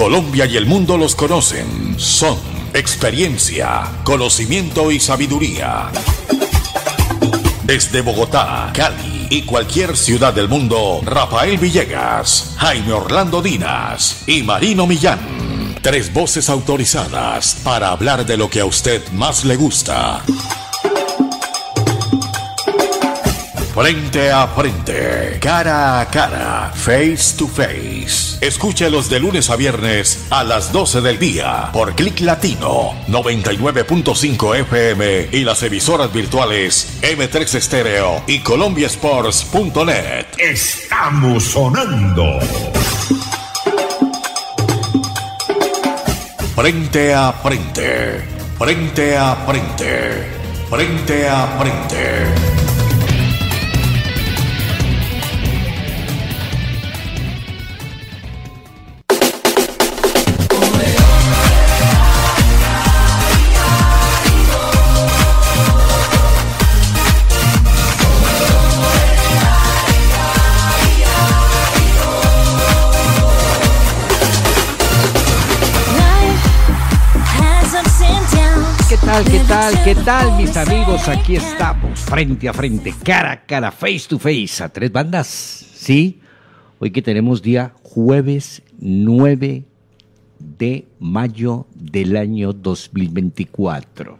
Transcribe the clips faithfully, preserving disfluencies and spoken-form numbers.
Colombia y el mundo los conocen. Son experiencia, conocimiento y sabiduría. Desde Bogotá, Cali y cualquier ciudad del mundo, Rafael Villegas, Jaime Orlando Dinas y Marino Millán. Tres voces autorizadas para hablar de lo que a usted más le gusta. Frente a frente, cara a cara, face to face. Escúchelos de lunes a viernes a las doce del día por Click Latino noventa y nueve punto cinco F M y las emisoras virtuales eme tres Estéreo y Colombia Sports punto net. Estamos sonando. Frente a frente, frente a frente, frente a frente. ¿Qué tal? ¿Qué tal, mis amigos? Aquí estamos, frente a frente, cara a cara, face to face, a tres bandas, ¿sí? Hoy que tenemos día jueves nueve de mayo del año dos mil veinticuatro.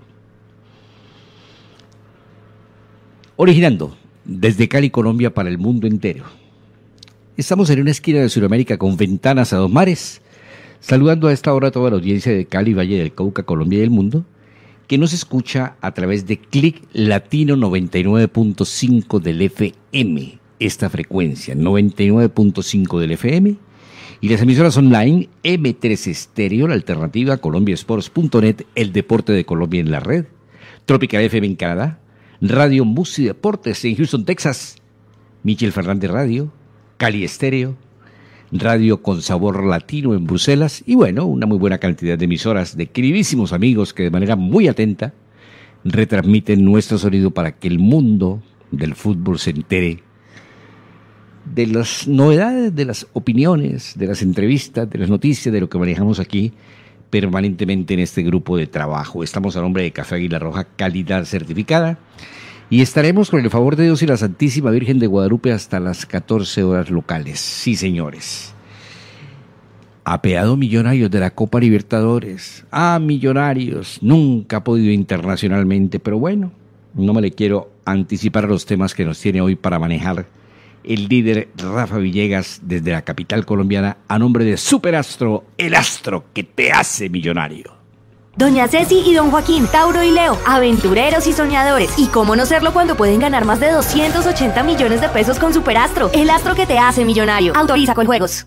Originando desde Cali, Colombia, para el mundo entero. Estamos en una esquina de Sudamérica con ventanas a dos mares, saludando a esta hora a toda la audiencia de Cali, Valle del Cauca, Colombia y el mundo, que nos escucha a través de Click Latino noventa y nueve punto cinco del F M, esta frecuencia, noventa y nueve punto cinco del F M, y las emisoras online eme tres Estéreo, la alternativa, Colombia Sports punto net, el deporte de Colombia en la red, Tropical F M en Canadá, Radio Musi Deportes en Houston, Texas, Michel Fernández Radio, Cali Estéreo, Radio con Sabor Latino en Bruselas y bueno, una muy buena cantidad de emisoras de queridísimos amigos que de manera muy atenta retransmiten nuestro sonido para que el mundo del fútbol se entere de las novedades, de las opiniones, de las entrevistas, de las noticias, de lo que manejamos aquí permanentemente en este grupo de trabajo. Estamos a nombre de Café Águila Roja, calidad certificada. Y estaremos con el favor de Dios y la Santísima Virgen de Guadalupe hasta las catorce horas locales. Sí, señores. Apeado Millonarios de la Copa Libertadores. Ah, Millonarios. Nunca ha podido internacionalmente, pero bueno, no me le quiero anticipar a los temas que nos tiene hoy para manejar el líder Rafa Villegas desde la capital colombiana a nombre de Superastro, el astro que te hace millonario. Doña Ceci y don Joaquín, Tauro y Leo, aventureros y soñadores. ¿Y cómo no serlo cuando pueden ganar más de doscientos ochenta millones de pesos con Superastro? El astro que te hace millonario. Autoriza con juegos.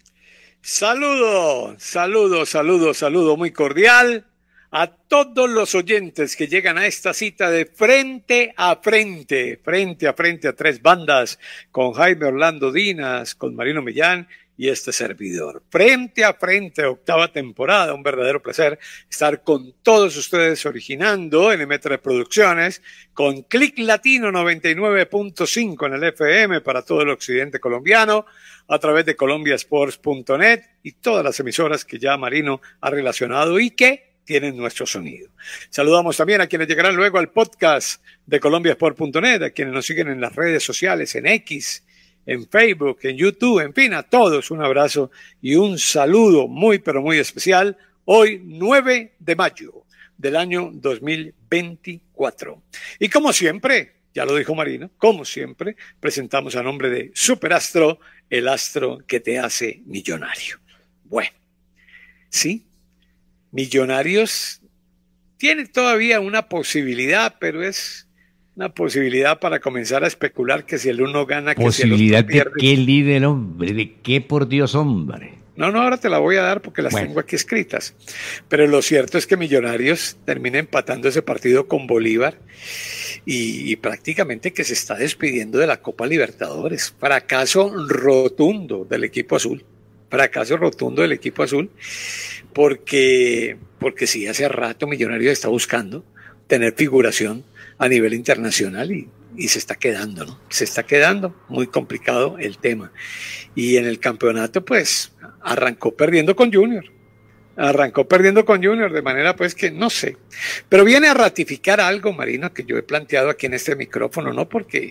Saludo, saludo, saludo, saludo muy cordial a todos los oyentes que llegan a esta cita de frente a frente, frente a frente a tres bandas, con Jaime Orlando Dinas, con Marino Millán y este servidor. Frente a frente, octava temporada, un verdadero placer estar con todos ustedes originando en eme tres Producciones, con Click Latino noventa y nueve punto cinco en el F M para todo el occidente colombiano, a través de Colombia Sports punto net y todas las emisoras que ya Marino ha relacionado y que tienen nuestro sonido. Saludamos también a quienes llegarán luego al podcast de Colombia Sports punto net, a quienes nos siguen en las redes sociales, en X, en Facebook, en YouTube, en fin, a todos un abrazo y un saludo muy, pero muy especial. Hoy, nueve de mayo del año dos mil veinticuatro. Y como siempre, ya lo dijo Marino, como siempre, presentamos a nombre de Superastro, el astro que te hace millonario. Bueno, sí, Millonarios tiene todavía una posibilidad, pero es una posibilidad para comenzar a especular que si el uno gana, que ¿Posibilidad si el otro de qué, líder, hombre? ¿De qué, por Dios, hombre? No, no, ahora te la voy a dar porque las bueno. tengo aquí escritas. Pero lo cierto es que Millonarios termina empatando ese partido con Bolívar y, y prácticamente que se está despidiendo de la Copa Libertadores. Fracaso rotundo del equipo azul. Fracaso rotundo del equipo azul porque, porque sí, hace rato Millonarios está buscando tener figuración a nivel internacional y y se está quedando, ¿no? Se está quedando muy complicado el tema. Y en el campeonato, pues, arrancó perdiendo con Junior. Arrancó perdiendo con Junior, de manera pues que no sé. Pero viene a ratificar algo, Marino, que yo he planteado aquí en este micrófono, no porque,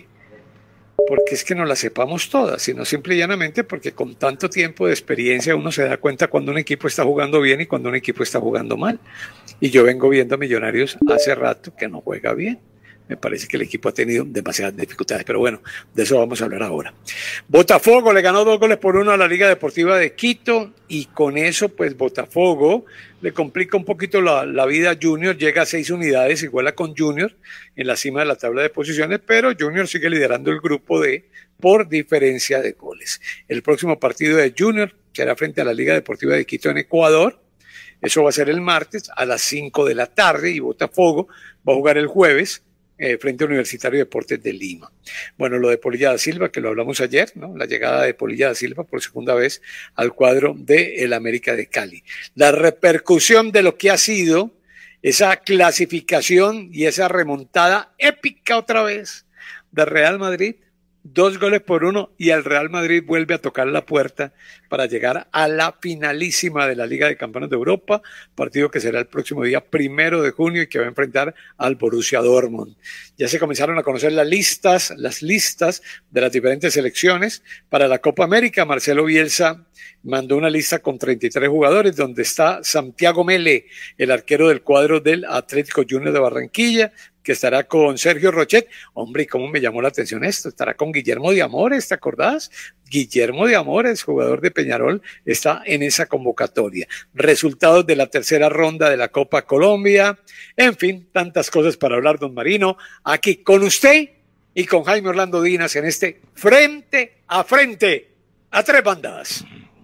porque es que no la sepamos todas, sino simple y llanamente porque con tanto tiempo de experiencia uno se da cuenta cuando un equipo está jugando bien y cuando un equipo está jugando mal. Y yo vengo viendo a Millonarios hace rato que no juega bien. Me parece que el equipo ha tenido demasiadas dificultades, pero bueno, de eso vamos a hablar ahora. Botafogo le ganó dos goles por uno a la Liga Deportiva de Quito y con eso, pues Botafogo le complica un poquito la, la vida a Junior, llega a seis unidades, iguala con Junior en la cima de la tabla de posiciones, pero Junior sigue liderando el grupo D por diferencia de goles. El próximo partido de Junior será frente a la Liga Deportiva de Quito en Ecuador. Eso va a ser el martes a las cinco de la tarde y Botafogo va a jugar el jueves Eh, frente a Universitario de Deportes de Lima. Bueno, lo de Polilla da Silva, que lo hablamos ayer, ¿no? La llegada de Polilla da Silva por segunda vez al cuadro del América de Cali. La repercusión de lo que ha sido esa clasificación y esa remontada épica otra vez de Real Madrid, dos goles por uno, y el Real Madrid vuelve a tocar la puerta para llegar a la finalísima de la Liga de Campeones de Europa, partido que será el próximo día primero de junio y que va a enfrentar al Borussia Dortmund. Ya se comenzaron a conocer las listas, las listas de las diferentes selecciones para la Copa América. Marcelo Bielsa mandó una lista con treinta y tres jugadores, donde está Santiago Mele, el arquero del cuadro del Atlético Junior de Barranquilla, que estará con Sergio Rochet. Hombre, ¿y cómo me llamó la atención esto? Estará con Guillermo de Amores, ¿te acordás? Guillermo de Amores, jugador de Peñarol, está en esa convocatoria. Resultados de la tercera ronda de la Copa Colombia. En fin, tantas cosas para hablar, don Marino, aquí con usted y con Jaime Orlando Dinas en este Frente a Frente a Tres Bandas.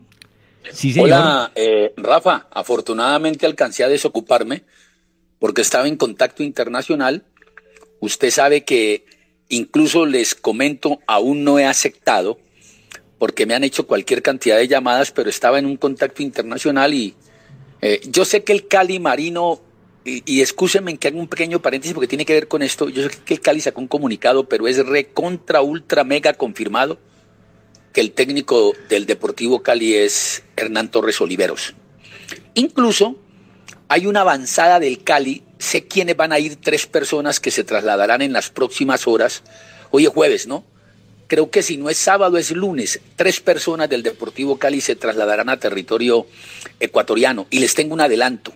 Sí, señor. Hola, eh, Rafa, afortunadamente alcancé a desocuparme porque estaba en contacto internacional. Usted sabe que incluso les comento, aún no he aceptado, porque me han hecho cualquier cantidad de llamadas, pero estaba en un contacto internacional y eh, yo sé que el Cali, Marino, y, y excúsenme en que haga un pequeño paréntesis porque tiene que ver con esto, yo sé que el Cali sacó un comunicado, pero es recontra, ultra, mega confirmado que el técnico del Deportivo Cali es Hernán Torres Oliveros. Incluso hay una avanzada del Cali, sé quiénes van a ir, tres personas que se trasladarán en las próximas horas. Hoy es jueves, ¿no? Creo que si no es sábado es lunes. Tres personas del Deportivo Cali se trasladarán a territorio ecuatoriano. Y les tengo un adelanto.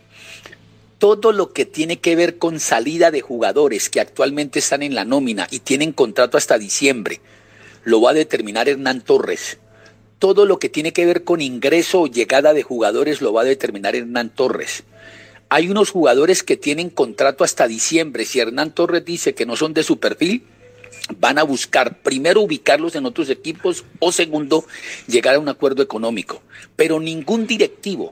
Todo lo que tiene que ver con salida de jugadores que actualmente están en la nómina y tienen contrato hasta diciembre, lo va a determinar Hernán Torres. Todo lo que tiene que ver con ingreso o llegada de jugadores lo va a determinar Hernán Torres. Hay unos jugadores que tienen contrato hasta diciembre. Si Hernán Torres dice que no son de su perfil, van a buscar primero ubicarlos en otros equipos o segundo, llegar a un acuerdo económico. Pero ningún directivo,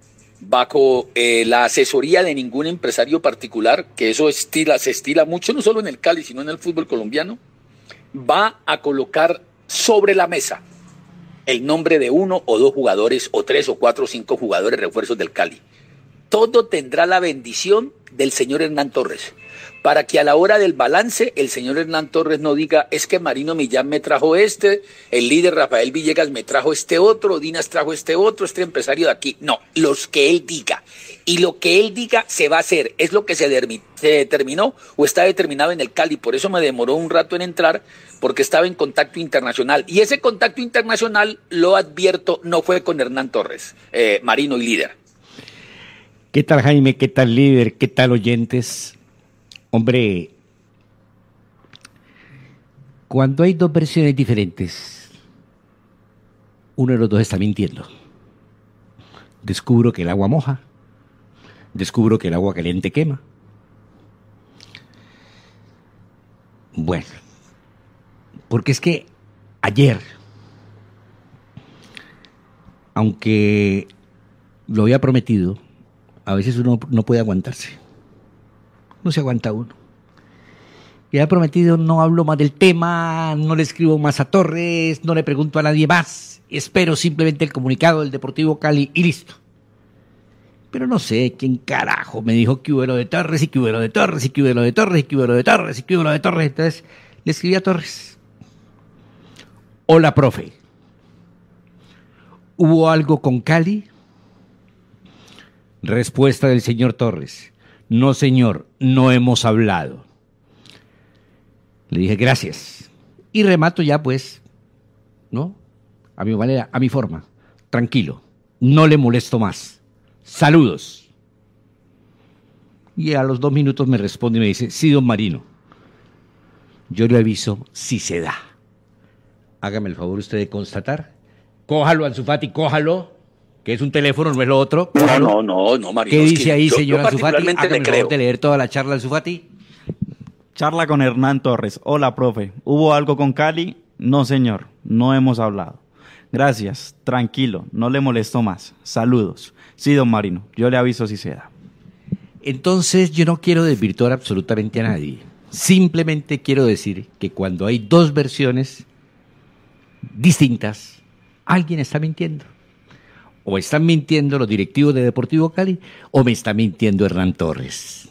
bajo eh, la asesoría de ningún empresario particular, que eso estila, se estila mucho, no solo en el Cali, sino en el fútbol colombiano, va a colocar sobre la mesa el nombre de uno o dos jugadores, o tres o cuatro o cinco jugadores refuerzos del Cali. Todo tendrá la bendición del señor Hernán Torres, para que a la hora del balance el señor Hernán Torres no diga, es que Marino Millán me trajo este, el líder Rafael Villegas me trajo este otro, Dinas trajo este otro, este empresario de aquí. No, los que él diga. Y lo que él diga se va a hacer. Es lo que se, se determinó o está determinado en el Cali. Por eso me demoró un rato en entrar, porque estaba en contacto internacional. Y ese contacto internacional, lo advierto, no fue con Hernán Torres, eh, Marino y líder. ¿Qué tal, Jaime? ¿Qué tal, líder? ¿Qué tal, oyentes? Hombre, cuando hay dos versiones diferentes, uno de los dos está mintiendo. Descubro que el agua moja, descubro que el agua caliente quema. Bueno, porque es que ayer, aunque lo había prometido, a veces uno no puede aguantarse. No se aguanta uno. Ya he prometido, no hablo más del tema, no le escribo más a Torres, no le pregunto a nadie más. Espero simplemente el comunicado del Deportivo Cali y listo. Pero no sé quién carajo me dijo que hubo lo de Torres y que hubo lo de Torres y que hubo lo de Torres y que hubo lo de Torres y que hubo lo de Torres. Entonces Le escribí a Torres. Hola, profe. ¿Hubo algo con Cali? Respuesta del señor Torres. No, señor, no hemos hablado. Le dije, gracias. Y remato ya, pues, ¿no? A mi manera, a mi forma. Tranquilo. No le molesto más. Saludos. Y a los dos minutos me responde y me dice, sí, don Marino. Yo le aviso si se da. Hágame el favor usted de constatar. Cójalo, Ansu Fati, cójalo. Que es un teléfono, no es lo otro. No, no, no, no, Marino. ¿Qué es dice que ahí, yo, señor yo Ansu Fati? particularmente Hágame le el creo. favor de leer toda la charla, Ansu Fati. Charla con Hernán Torres. Hola, profe. ¿Hubo algo con Cali? No, señor. No hemos hablado. Gracias. Tranquilo. No le molesto más. Saludos. Sí, don Marino. Yo le aviso si se da. Entonces, yo no quiero desvirtuar absolutamente a nadie. Simplemente quiero decir que cuando hay dos versiones distintas, alguien está mintiendo. O están mintiendo los directivos de Deportivo Cali, o me está mintiendo Hernán Torres.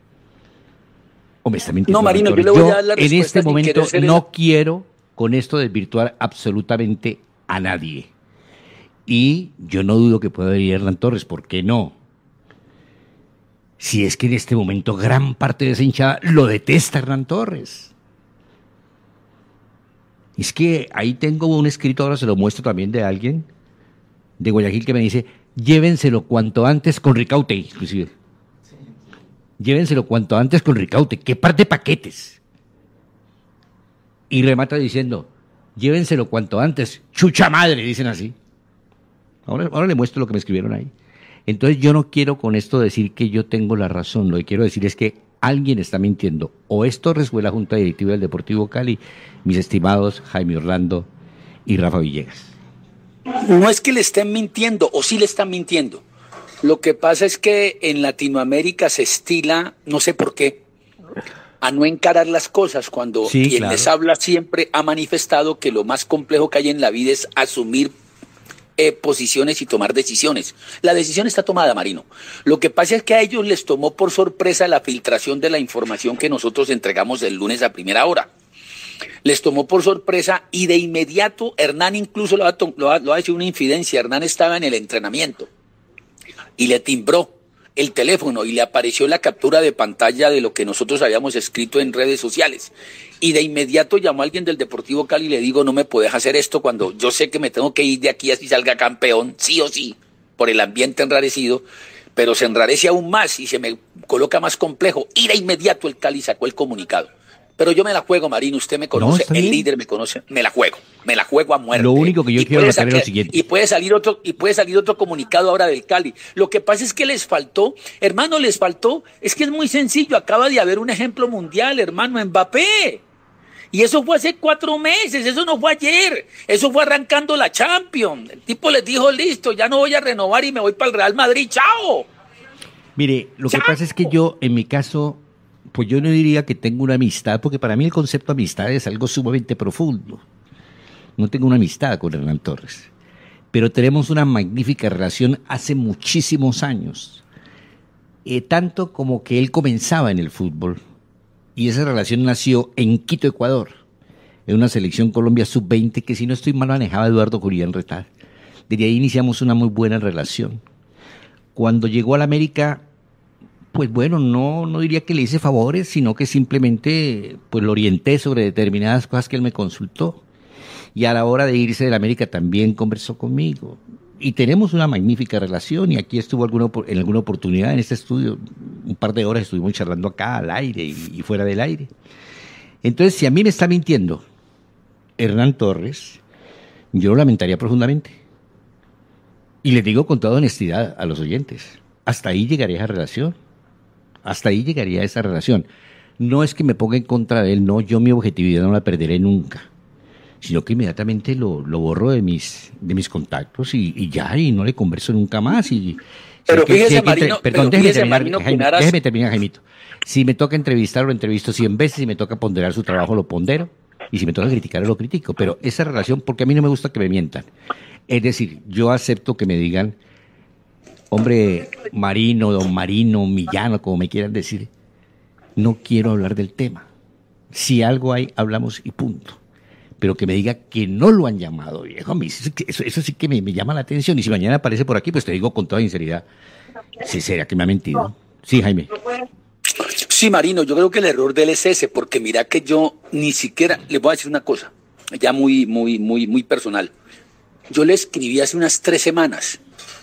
O me está mintiendo No, Marino, Hernán yo Torres. le voy a dar la en respuesta este sin momento querer ser no esa- quiero con esto desvirtuar absolutamente a nadie. Y yo no dudo que pueda venir Hernán Torres, ¿por qué no? Si es que en este momento gran parte de esa hinchada lo detesta Hernán Torres. Es que ahí tengo un escrito, ahora se lo muestro también de alguien de Guayaquil que me dice, llévenselo cuanto antes con Ricaute, inclusive. Llévenselo cuanto antes con Ricaute, qué par de paquetes. Y remata diciendo, llévenselo cuanto antes, chucha madre, dicen así. Ahora, ahora le muestro lo que me escribieron ahí. Entonces yo no quiero con esto decir que yo tengo la razón, lo que quiero decir es que alguien está mintiendo. O es Torres o es la Junta Directiva del Deportivo Cali, mis estimados Jaime Orlando y Rafa Villegas. No es que le estén mintiendo, o sí le están mintiendo. Lo que pasa es que en Latinoamérica se estila, no sé por qué, a no encarar las cosas cuando Sí, quien claro. les habla siempre ha manifestado que lo más complejo que hay en la vida es asumir eh, posiciones y tomar decisiones. La decisión está tomada, Marino. Lo que pasa es que a ellos les tomó por sorpresa la filtración de la información que nosotros entregamos el lunes a primera hora. Les tomó por sorpresa y de inmediato Hernán incluso lo ha, to- lo ha, lo ha hecho una infidencia. Hernán estaba en el entrenamiento y le timbró el teléfono y le apareció la captura de pantalla de lo que nosotros habíamos escrito en redes sociales. Y de inmediato llamó a alguien del Deportivo Cali y le digo, no me puedes hacer esto cuando yo sé que me tengo que ir de aquí así salga campeón, sí o sí, por el ambiente enrarecido, pero se enrarece aún más y se me coloca más complejo. Y de inmediato el Cali sacó el comunicado. Pero yo me la juego, Marino, usted me conoce, está el bien. líder me conoce, me la juego, me la juego a muerte. Lo único que yo Y quiero puede anotar es lo sacar- siguiente. Y puede salir otro, y puede salir otro comunicado ahora del Cali. Lo que pasa es que les faltó, hermano, les faltó, es que es muy sencillo, acaba de haber un ejemplo mundial, hermano, Mbappé. Y eso fue hace cuatro meses, eso no fue ayer, eso fue arrancando la Champions. El tipo les dijo, listo, ya no voy a renovar y me voy para el Real Madrid, chao. Mire, lo que ¡Chao! pasa es que yo, en mi caso, pues yo no diría que tengo una amistad, porque para mí el concepto de amistad es algo sumamente profundo. No tengo una amistad con Hernán Torres, pero tenemos una magnífica relación hace muchísimos años. Eh, tanto como que él comenzaba en el fútbol, y esa relación nació en Quito, Ecuador, en una selección Colombia sub veinte que, si no estoy mal, manejaba Eduardo Julián Retal. Desde ahí iniciamos una muy buena relación. Cuando llegó a la América, pues bueno, no, no diría que le hice favores, sino que simplemente pues lo orienté sobre determinadas cosas que él me consultó. Y a la hora de irse de la América también conversó conmigo. Y tenemos una magnífica relación, y aquí estuvo alguna, opor- en alguna oportunidad en este estudio, un par de horas estuvimos charlando acá al aire y, y fuera del aire. Entonces, si a mí me está mintiendo Hernán Torres, yo lo lamentaría profundamente. Y les digo con toda honestidad a los oyentes, hasta ahí llegaría esa relación. Hasta ahí llegaría esa relación. No es que me ponga en contra de él, no, yo mi objetividad no la perderé nunca, sino que inmediatamente lo, lo borro de mis, de mis contactos y, y ya, y no le converso nunca más. Y, Pero si hay que- fíjese, si hay que entre- Marino, perdón, pero déjeme fíjese, terminar, Marino, Jaime, Cunaras- déjeme terminar, Jaimito. Si me toca entrevistar, lo entrevisto cien veces, si me toca ponderar su trabajo, lo pondero, y si me toca criticar, lo critico. Pero esa relación, porque a mí no me gusta que me mientan. Es decir, yo acepto que me digan, hombre, Marino, don Marino, Millano, como me quieran decir, no quiero hablar del tema. Si algo hay, hablamos y punto. Pero que me diga que no lo han llamado, viejo, eso, eso, eso sí que me, me llama la atención. Y si mañana aparece por aquí, pues te digo con toda sinceridad, si será que me ha mentido. Sí, Jaime. Sí, Marino, yo creo que el error de él es ese, porque mira que yo ni siquiera, le voy a decir una cosa, ya muy, muy, muy, muy personal. Yo le escribí hace unas tres semanas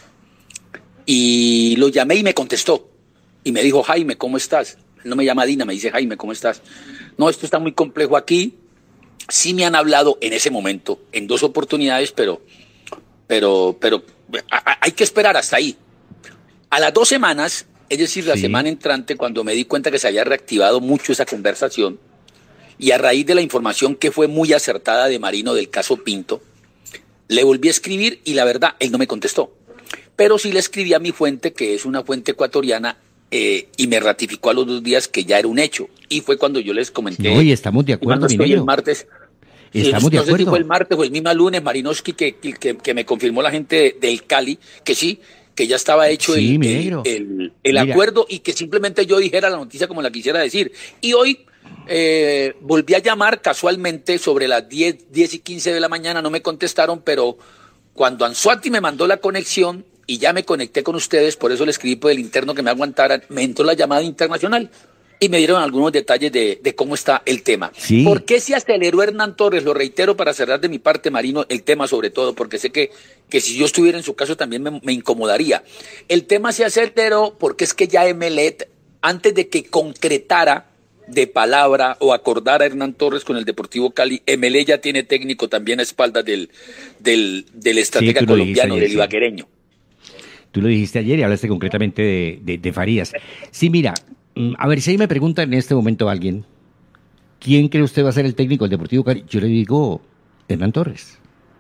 y lo llamé y me contestó. Y me dijo, Jaime, ¿cómo estás? No me llama Dina, me dice, Jaime, ¿cómo estás? No, esto está muy complejo aquí. Sí me han hablado en ese momento, en dos oportunidades, pero, pero, pero a, hay que esperar hasta ahí. A las dos semanas, es decir, la sí. semana entrante, cuando me di cuenta que se había reactivado mucho esa conversación, y a raíz de la información que fue muy acertada de Marino del caso Pinto, le volví a escribir y la verdad, él no me contestó. Pero sí le escribí a mi fuente, que es una fuente ecuatoriana, eh, y me ratificó a los dos días que ya era un hecho. Y fue cuando yo les comenté. No, y estamos de acuerdo, mi el martes. Estamos de no acuerdo. sé si fue el martes o el mismo lunes, Marinovsky, que, que, que me confirmó la gente del Cali, que sí, que ya estaba hecho sí, el, el, el, el acuerdo y que simplemente yo dijera la noticia como la quisiera decir. Y hoy eh, volví a llamar casualmente sobre las diez, diez y quince de la mañana, no me contestaron, pero cuando Anzuati me mandó la conexión y ya me conecté con ustedes, por eso le escribí por el interno que me aguantaran, me entró la llamada internacional y me dieron algunos detalles de, de cómo está el tema. Sí. ¿Por qué se aceleró Hernán Torres? Lo reitero para cerrar de mi parte, Marino, el tema sobre todo, porque sé que, que si yo estuviera en su caso también me, me incomodaría. El tema se aceleró porque es que ya Emelec, antes de que concretara de palabra o acordara Hernán Torres con el Deportivo Cali, Emelec ya tiene técnico también a espaldas del, del, del estratega sí, colombiano, ayer, del sí. ibaguereño. Tú lo dijiste ayer y hablaste concretamente de, de, de Farías. Sí, mira, a ver, si ahí me pregunta en este momento alguien, ¿quién cree usted va a ser el técnico del Deportivo Cali? Yo le digo, Hernán Torres.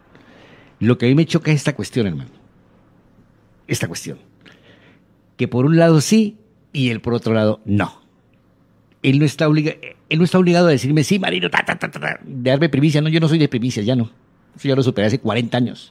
Lo que a mí me choca es esta cuestión, hermano. Esta cuestión. Que por un lado sí y él por otro lado no. Él no está, obliga, él no está obligado a decirme, sí, Marino, ta, ta, ta, ta, de darme primicia. No, yo no soy de primicias, ya no. Eso ya lo superé hace cuarenta años.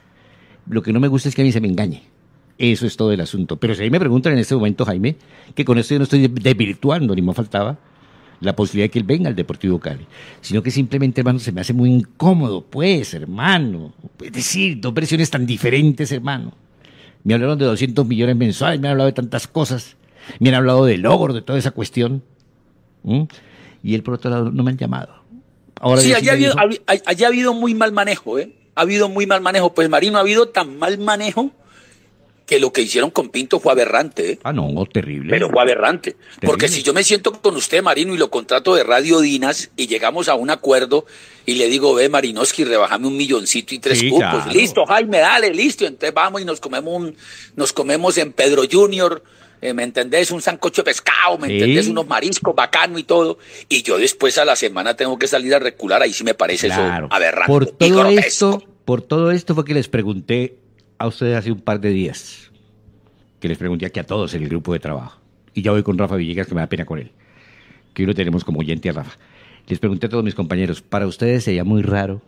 Lo que no me gusta es que a mí se me engañe. Eso es todo el asunto. Pero si ahí me preguntan en este momento, Jaime, que con esto yo no estoy desvirtuando, ni me faltaba la posibilidad de que él venga al Deportivo Cali, sino que simplemente, hermano, se me hace muy incómodo, pues, hermano. Es decir, dos versiones tan diferentes, hermano. Me hablaron de doscientos millones mensuales, me han hablado de tantas cosas, me han hablado de logros, de toda esa cuestión. ¿Mm? Y él, por otro lado, no me han llamado. Ahora sí, allá ha, habido, dijo... allá ha habido muy mal manejo, ¿eh? Ha habido muy mal manejo. Pues, Marino, ha habido tan mal manejo que lo que hicieron con Pinto fue aberrante, ¿eh? Ah, no, terrible. Pero fue aberrante. Terrible. Porque si yo me siento con usted, Marino, y lo contrato de Radio Dinas, y llegamos a un acuerdo, y le digo, ve, Marinovsky, rebajame un milloncito y tres sí, cupos. Claro. Listo, Jaime, dale, listo. Entonces vamos y nos comemos un, nos comemos en Pedro Junior, eh, ¿me entendés? Un sancocho de pescado, ¿me sí. entendés? Unos mariscos, bacano y todo. Y yo después a la semana tengo que salir a recular, ahí sí me parece claro. eso aberrante. Por todo esto, por todo esto fue que les pregunté a ustedes hace un par de días, que les pregunté aquí a todos en el grupo de trabajo, y ya voy con Rafa Villegas, que me da pena con él, que hoy lo tenemos como oyente a Rafa. Les pregunté a todos mis compañeros, ¿para ustedes sería muy raro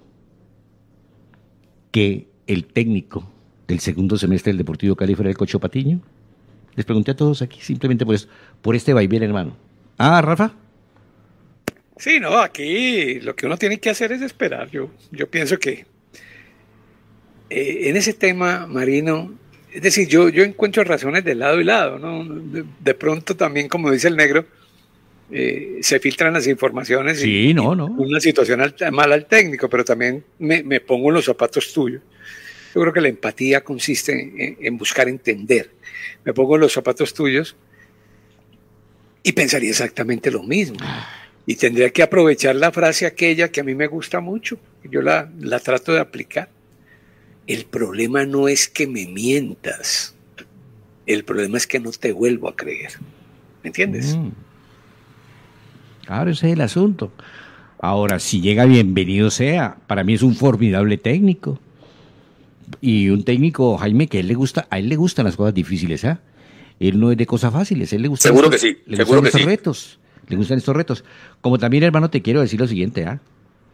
que el técnico del segundo semestre del Deportivo Cali fuera el Cocho Patiño? Les pregunté a todos aquí, simplemente por eso, por este vaivén, hermano. Ah, Rafa. Sí, no, aquí lo que uno tiene que hacer es esperar. Yo, yo pienso que Eh, en ese tema, Marino, es decir, yo, yo encuentro razones de lado y lado, ¿no? De, de pronto también, como dice el negro, eh, se filtran las informaciones sí, y, no, no. y una situación al, mala al técnico, pero también me, me pongo en los zapatos tuyos. Yo creo que la empatía consiste en, en buscar entender. Me pongo en los zapatos tuyos y pensaría exactamente lo mismo. Y tendría que aprovechar la frase aquella que a mí me gusta mucho, yo la, la trato de aplicar. El problema no es que me mientas, el problema es que no te vuelvo a creer. ¿Me entiendes? Mm. Claro, ese es el asunto. Ahora, si llega, bienvenido sea. Para mí es un formidable técnico. Y un técnico, Jaime, que a él le gusta, a él le gustan las cosas difíciles, ¿ah? ¿eh? Él no es de cosas fáciles, él le gusta. Seguro estos, que sí, le seguro gustan que estos sí. retos. Le gustan estos retos. Como también, hermano, te quiero decir lo siguiente, ¿ah?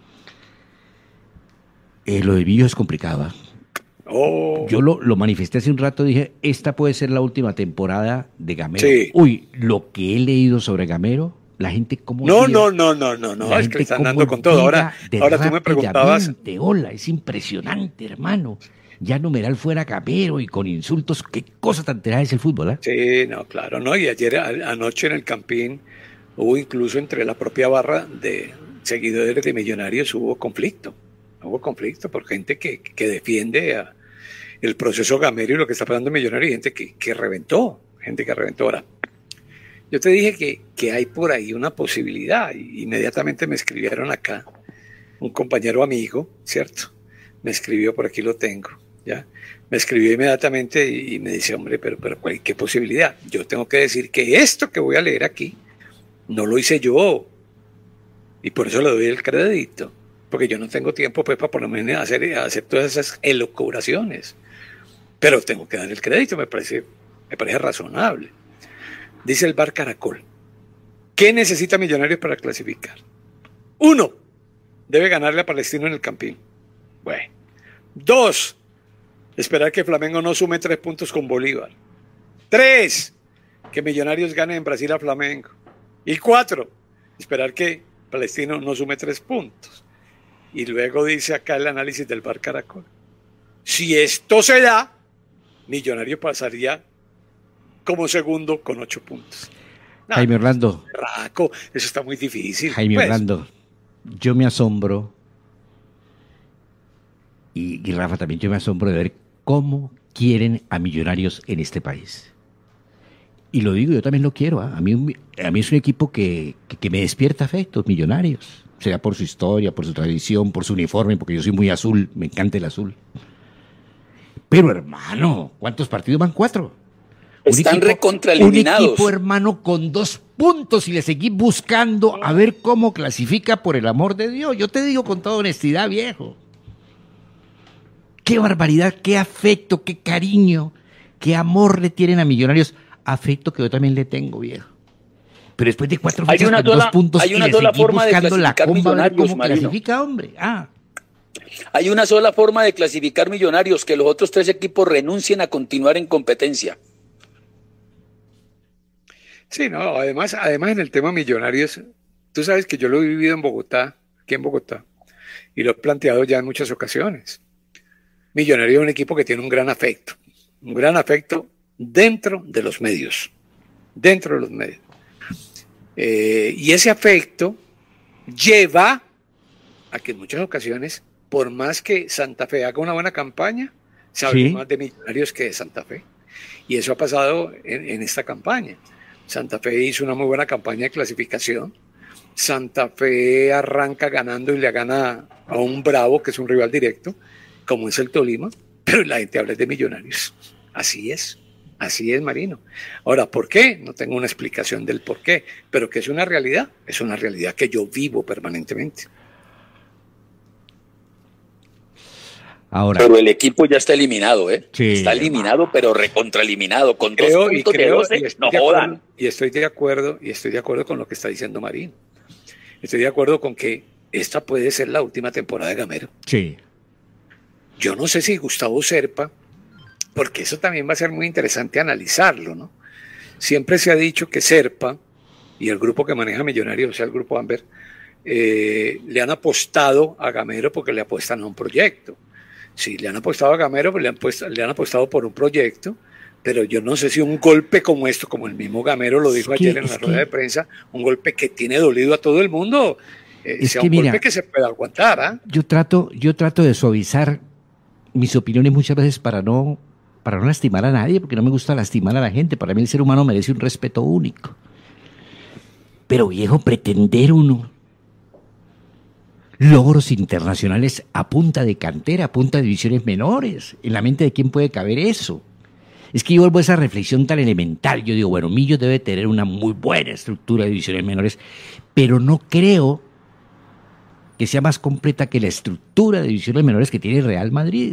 ¿eh? Eh, lo de Billo es complicado, ¿ah? ¿eh? Oh. Yo lo, lo manifesté hace un rato, dije, esta puede ser la última temporada de Gamero. Sí. Uy, lo que he leído sobre Gamero, La gente cómo... No, tira, no, no, no, no, no, es que están dando con todo. Ahora, ahora tú me preguntabas... Hola, es impresionante, hermano. Ya numeral fuera Gamero y con insultos. Qué cosa tan terrible es el fútbol, ¿eh? Sí, no, claro, no. Y ayer, a, anoche en el Campín, hubo incluso entre la propia barra de seguidores de Millonarios, hubo conflicto. Hubo conflicto por gente que, que defiende a el proceso Gamero y lo que está pasando en Millonarios, y gente que, que reventó, gente que reventó. Ahora, yo te dije que, que hay por ahí una posibilidad, y inmediatamente me escribieron acá, un compañero amigo, ¿cierto? Me escribió, por aquí lo tengo, ¿ya? Me escribió inmediatamente y, y me dice, hombre, pero, pero ¿qué posibilidad? Yo tengo que decir que esto que voy a leer aquí, no lo hice yo, y por eso le doy el crédito, porque yo no tengo tiempo pues para ponerme a hacer, a hacer todas esas elucubraciones, pero tengo que dar el crédito, me parece, me parece razonable. Dice el Bar Caracol, ¿qué necesita Millonarios para clasificar? Uno, debe ganarle a Palestino en el Campín. Bueno. Dos, esperar que Flamengo no sume tres puntos con Bolívar. Tres, que Millonarios gane en Brasil a Flamengo. Y cuatro, esperar que Palestino no sume tres puntos. Y luego dice acá el análisis del Bar Caracol, si esto se da, Millonario pasaría como segundo con ocho puntos. Nah, Jaime Orlando. Raco, eso está muy difícil. Jaime pues. Orlando, yo me asombro, y, y Rafa también, yo me asombro de ver cómo quieren a Millonarios en este país. Y lo digo, yo también lo quiero. ¿eh? A mí, a mí es un equipo que, que, que me despierta afectos, Millonarios. Sea por su historia, por su tradición, por su uniforme, porque yo soy muy azul, me encanta el azul. Pero hermano, ¿cuántos partidos van? Cuatro. Están recontraeliminados. Un equipo, hermano, con dos puntos y le seguí buscando a ver cómo clasifica, por el amor de Dios. Yo te digo con toda honestidad, viejo. Qué barbaridad, qué afecto, qué cariño, qué amor le tienen a Millonarios. Afecto que yo también le tengo, viejo. Pero después de cuatro hay fechas una con sola, dos puntos hay una y le sola seguí forma buscando de la clasificar comba, a ver Millonarios, cómo Marino. clasifica, hombre. Ah. Hay una sola forma de clasificar Millonarios, que los otros tres equipos renuncien a continuar en competencia. Sí, no, además, además en el tema Millonarios, tú sabes que yo lo he vivido en Bogotá, aquí en Bogotá, y lo he planteado ya en muchas ocasiones. Millonarios es un equipo que tiene un gran afecto, un gran afecto dentro de los medios, dentro de los medios. Eh, y ese afecto lleva a que en muchas ocasiones, por más que Santa Fe haga una buena campaña, se hable Sí. más de Millonarios que de Santa Fe. Y eso ha pasado en, en esta campaña. Santa Fe hizo una muy buena campaña de clasificación. Santa Fe arranca ganando y le gana a un Bravo, que es un rival directo, como es el Tolima, pero la gente habla de Millonarios. Así es, así es, Marino. Ahora, ¿por qué? No tengo una explicación del por qué, pero que es una realidad, es una realidad que yo vivo permanentemente. Ahora, Pero el equipo ya está eliminado, ¿eh? Sí. Está eliminado, pero recontraeliminado, con Creo, dos y, puntos de creo, doce, y, estoy no de acuerdo, jodan. y estoy de acuerdo, y estoy de acuerdo con lo que está diciendo Marín. Estoy de acuerdo con que esta puede ser la última temporada de Gamero. sí. Yo no sé si Gustavo Serpa, porque eso también va a ser muy interesante analizarlo, ¿no? Siempre se ha dicho que Serpa y el grupo que maneja Millonarios, o sea, el grupo Amber, eh, le han apostado a Gamero porque le apuestan a un proyecto. Sí, le han apostado a Gamero, pues le han, puesto, le han apostado por un proyecto, pero yo no sé si un golpe como esto, como el mismo Gamero lo dijo Es que- ayer en la es rueda que- de prensa, un golpe que tiene dolido a todo el mundo, eh, Es sea que un mira, golpe que se pueda aguantar, ¿ah? Yo trato, yo trato de suavizar mis opiniones muchas veces para no, para no lastimar a nadie, porque no me gusta lastimar a la gente. Para mí el ser humano merece un respeto único. Pero viejo, pretender uno logros internacionales a punta de cantera, a punta de divisiones menores, ¿en la mente de quién puede caber eso? Es que yo vuelvo a esa reflexión tan elemental. Yo digo, bueno, Millos debe tener una muy buena estructura de divisiones menores, pero no creo que sea más completa que la estructura de divisiones menores que tiene Real Madrid.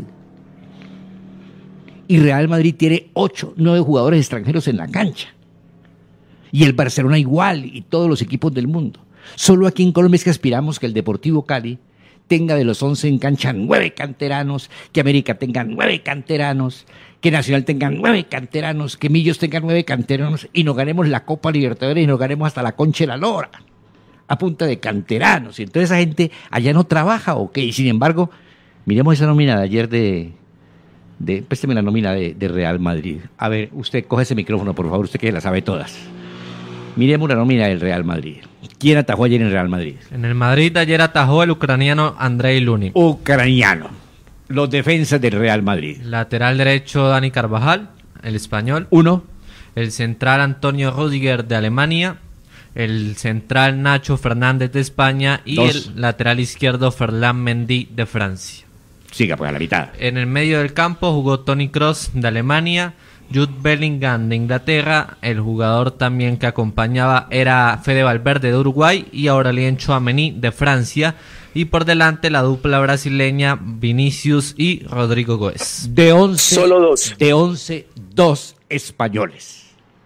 Y Real Madrid tiene ocho, nueve jugadores extranjeros en la cancha. Y el Barcelona igual, y todos los equipos del mundo. Solo aquí en Colombia es que aspiramos que el Deportivo Cali tenga de los once en cancha nueve canteranos, que América tenga nueve canteranos, que Nacional tenga nueve canteranos, que Millos tenga nueve canteranos y nos ganemos la Copa Libertadores y nos ganemos hasta la Concha de la Lora a punta de canteranos. Y entonces esa gente allá no trabaja o qué. Y sin embargo, miremos esa nómina de ayer de... de présteme la nómina de, de Real Madrid. A ver, usted coge ese micrófono, por favor, usted que la sabe todas. Miremos la nómina del Real Madrid. ¿Quién atajó ayer en Real Madrid? En el Madrid ayer atajó el ucraniano Andrei Lunin. Ucraniano. Los defensas del Real Madrid. Lateral derecho Dani Carvajal, el español. Uno. El central Antonio Rüdiger de Alemania. El central Nacho Fernández de España. Y Dos. El lateral izquierdo Ferland Mendy de Francia. Siga pues a la mitad. En el medio del campo jugó Toni Kroos de Alemania. Jude Bellingham de Inglaterra, el jugador también que acompañaba era Fede Valverde de Uruguay y Aurélien Tchouaméni de Francia, y por delante la dupla brasileña Vinicius y Rodrigo Goes. De once, solo dos. De once, dos españoles.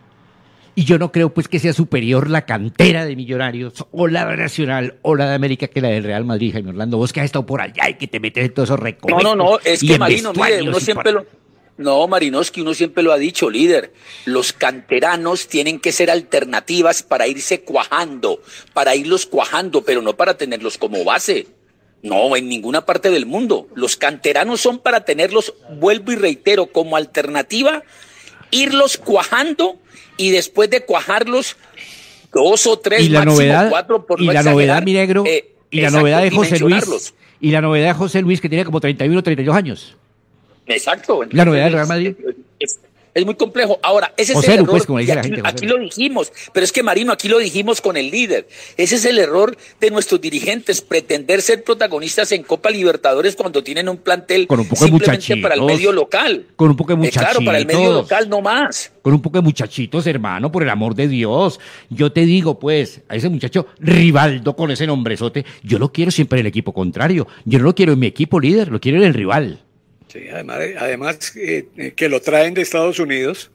Y yo no creo pues que sea superior la cantera de Millonarios o la de Nacional o la de América que la del Real Madrid, Jaime Orlando. Vos que has estado por allá y que te metes en todos esos recovecos. No, no, no, es que Marino, mire, uno siempre lo... No, Marinovsky, uno siempre lo ha dicho, líder. Los canteranos tienen que ser alternativas para irse cuajando, para irlos cuajando, pero no para tenerlos como base. No, en ninguna parte del mundo. Los canteranos son para tenerlos, vuelvo y reitero, como alternativa, irlos cuajando y después de cuajarlos, dos o tres, y la máximo novedad, cuatro, por y no la exagerar, novedad, mi negro, eh, y la exacto, novedad de José Luis, dimensionarlos. y la novedad de José Luis que tiene como treinta y uno, treinta y dos años. Exacto. La novedad del Real Madrid. Es, es muy complejo. Ahora, ese José es el Lu, pues, error. como dice la aquí, gente, aquí lo dijimos, pero es que Marino, aquí lo dijimos con el líder. Ese es el error de nuestros dirigentes, pretender ser protagonistas en Copa Libertadores cuando tienen un plantel con un poco de simplemente para el medio local. Con un poco de muchachitos. Eh, claro, para el medio local no más. Con un poco de muchachitos, hermano, por el amor de Dios. Yo te digo, pues, a ese muchacho Rivaldo con ese nombrezote, yo lo quiero siempre en el equipo contrario. Yo no lo quiero en mi equipo líder, lo quiero en el rival. Sí, además, además eh, que lo traen de Estados Unidos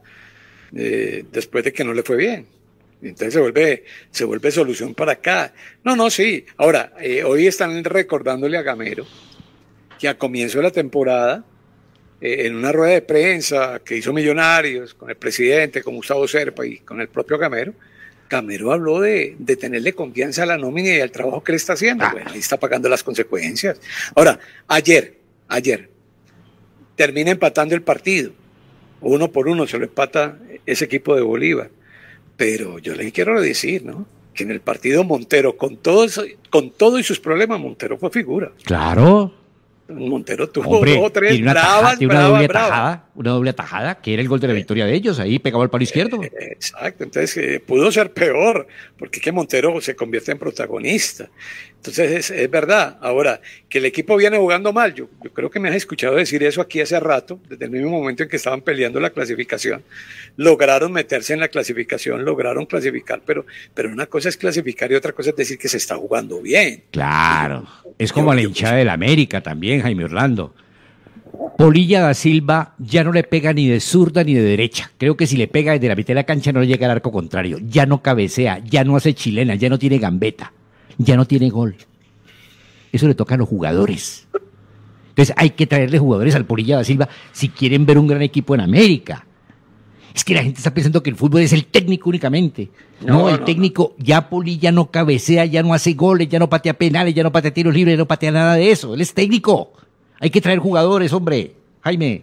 eh, después de que no le fue bien. Entonces se vuelve, se vuelve solución para acá. No, no, sí. Ahora, eh, hoy están recordándole a Gamero que a comienzo de la temporada, eh, en una rueda de prensa que hizo Millonarios con el presidente, con Gustavo Serpa y con el propio Gamero, Gamero habló de, de tenerle confianza a la nómina y al trabajo que le está haciendo. Ah. Bueno, ahí está pagando las consecuencias. Ahora, ayer, ayer, termina empatando el partido. Uno por uno se lo empata ese equipo de Bolívar. Pero yo le quiero decir, ¿no? Que en el partido Montero, con todo, eso, con todo y sus problemas, Montero fue figura. Claro. Montero tuvo Hombre, dos o tres tiene una, bravas, taja, tiene una bravas, doble bravas. tajada, una doble tajada, que era el gol de la victoria de ellos, ahí pegaba el palo izquierdo. Eh, exacto, entonces eh, pudo ser peor, porque que Montero se convierte en protagonista. Entonces es, es verdad. Ahora, que el equipo viene jugando mal, yo, yo creo que me has escuchado decir eso aquí hace rato, desde el mismo momento en que estaban peleando la clasificación. Lograron meterse en la clasificación, lograron clasificar, pero, pero una cosa es clasificar y otra cosa es decir que se está jugando bien. Claro, es como a la hinchada del América también, Jaime Orlando. Polilla da Silva ya no le pega ni de zurda ni de derecha. Creo que si le pega desde la mitad de la cancha no le llega al arco contrario. Ya no cabecea, ya no hace chilena, ya no tiene gambeta, ya no tiene gol. Eso le toca a los jugadores. Entonces hay que traerle jugadores al Polilla da Silva si quieren ver un gran equipo en América. Es que la gente está pensando que el fútbol es el técnico únicamente. No, no el no, técnico, no. Ya Polilla no cabecea, ya no hace goles, ya no patea penales, ya no patea tiros libres, ya no patea nada de eso. Él es técnico. Hay que traer jugadores, hombre. Jaime.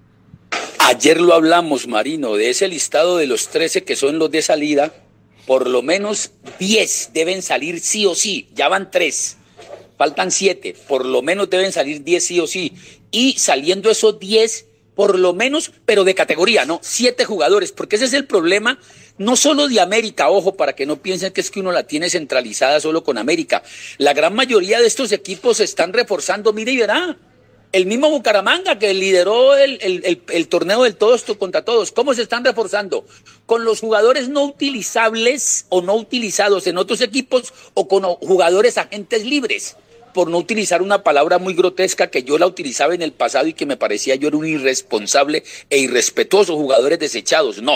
Ayer lo hablamos, Marino, de ese listado de los trece que son los de salida, por lo menos diez deben salir sí o sí. Ya van tres. Faltan siete. Por lo menos deben salir diez sí o sí. Y saliendo esos diez, por lo menos, pero de categoría, ¿no? Siete jugadores, porque ese es el problema, no solo de América, ojo, para que no piensen que es que uno la tiene centralizada solo con América. La gran mayoría de estos equipos se están reforzando, mire y verá. El mismo Bucaramanga que lideró el, el, el, el torneo del todos contra todos, ¿cómo se están reforzando? Con los jugadores no utilizables o no utilizados en otros equipos o con jugadores agentes libres, por no utilizar una palabra muy grotesca que yo la utilizaba en el pasado y que me parecía yo era un irresponsable e irrespetuoso, jugadores desechados. No,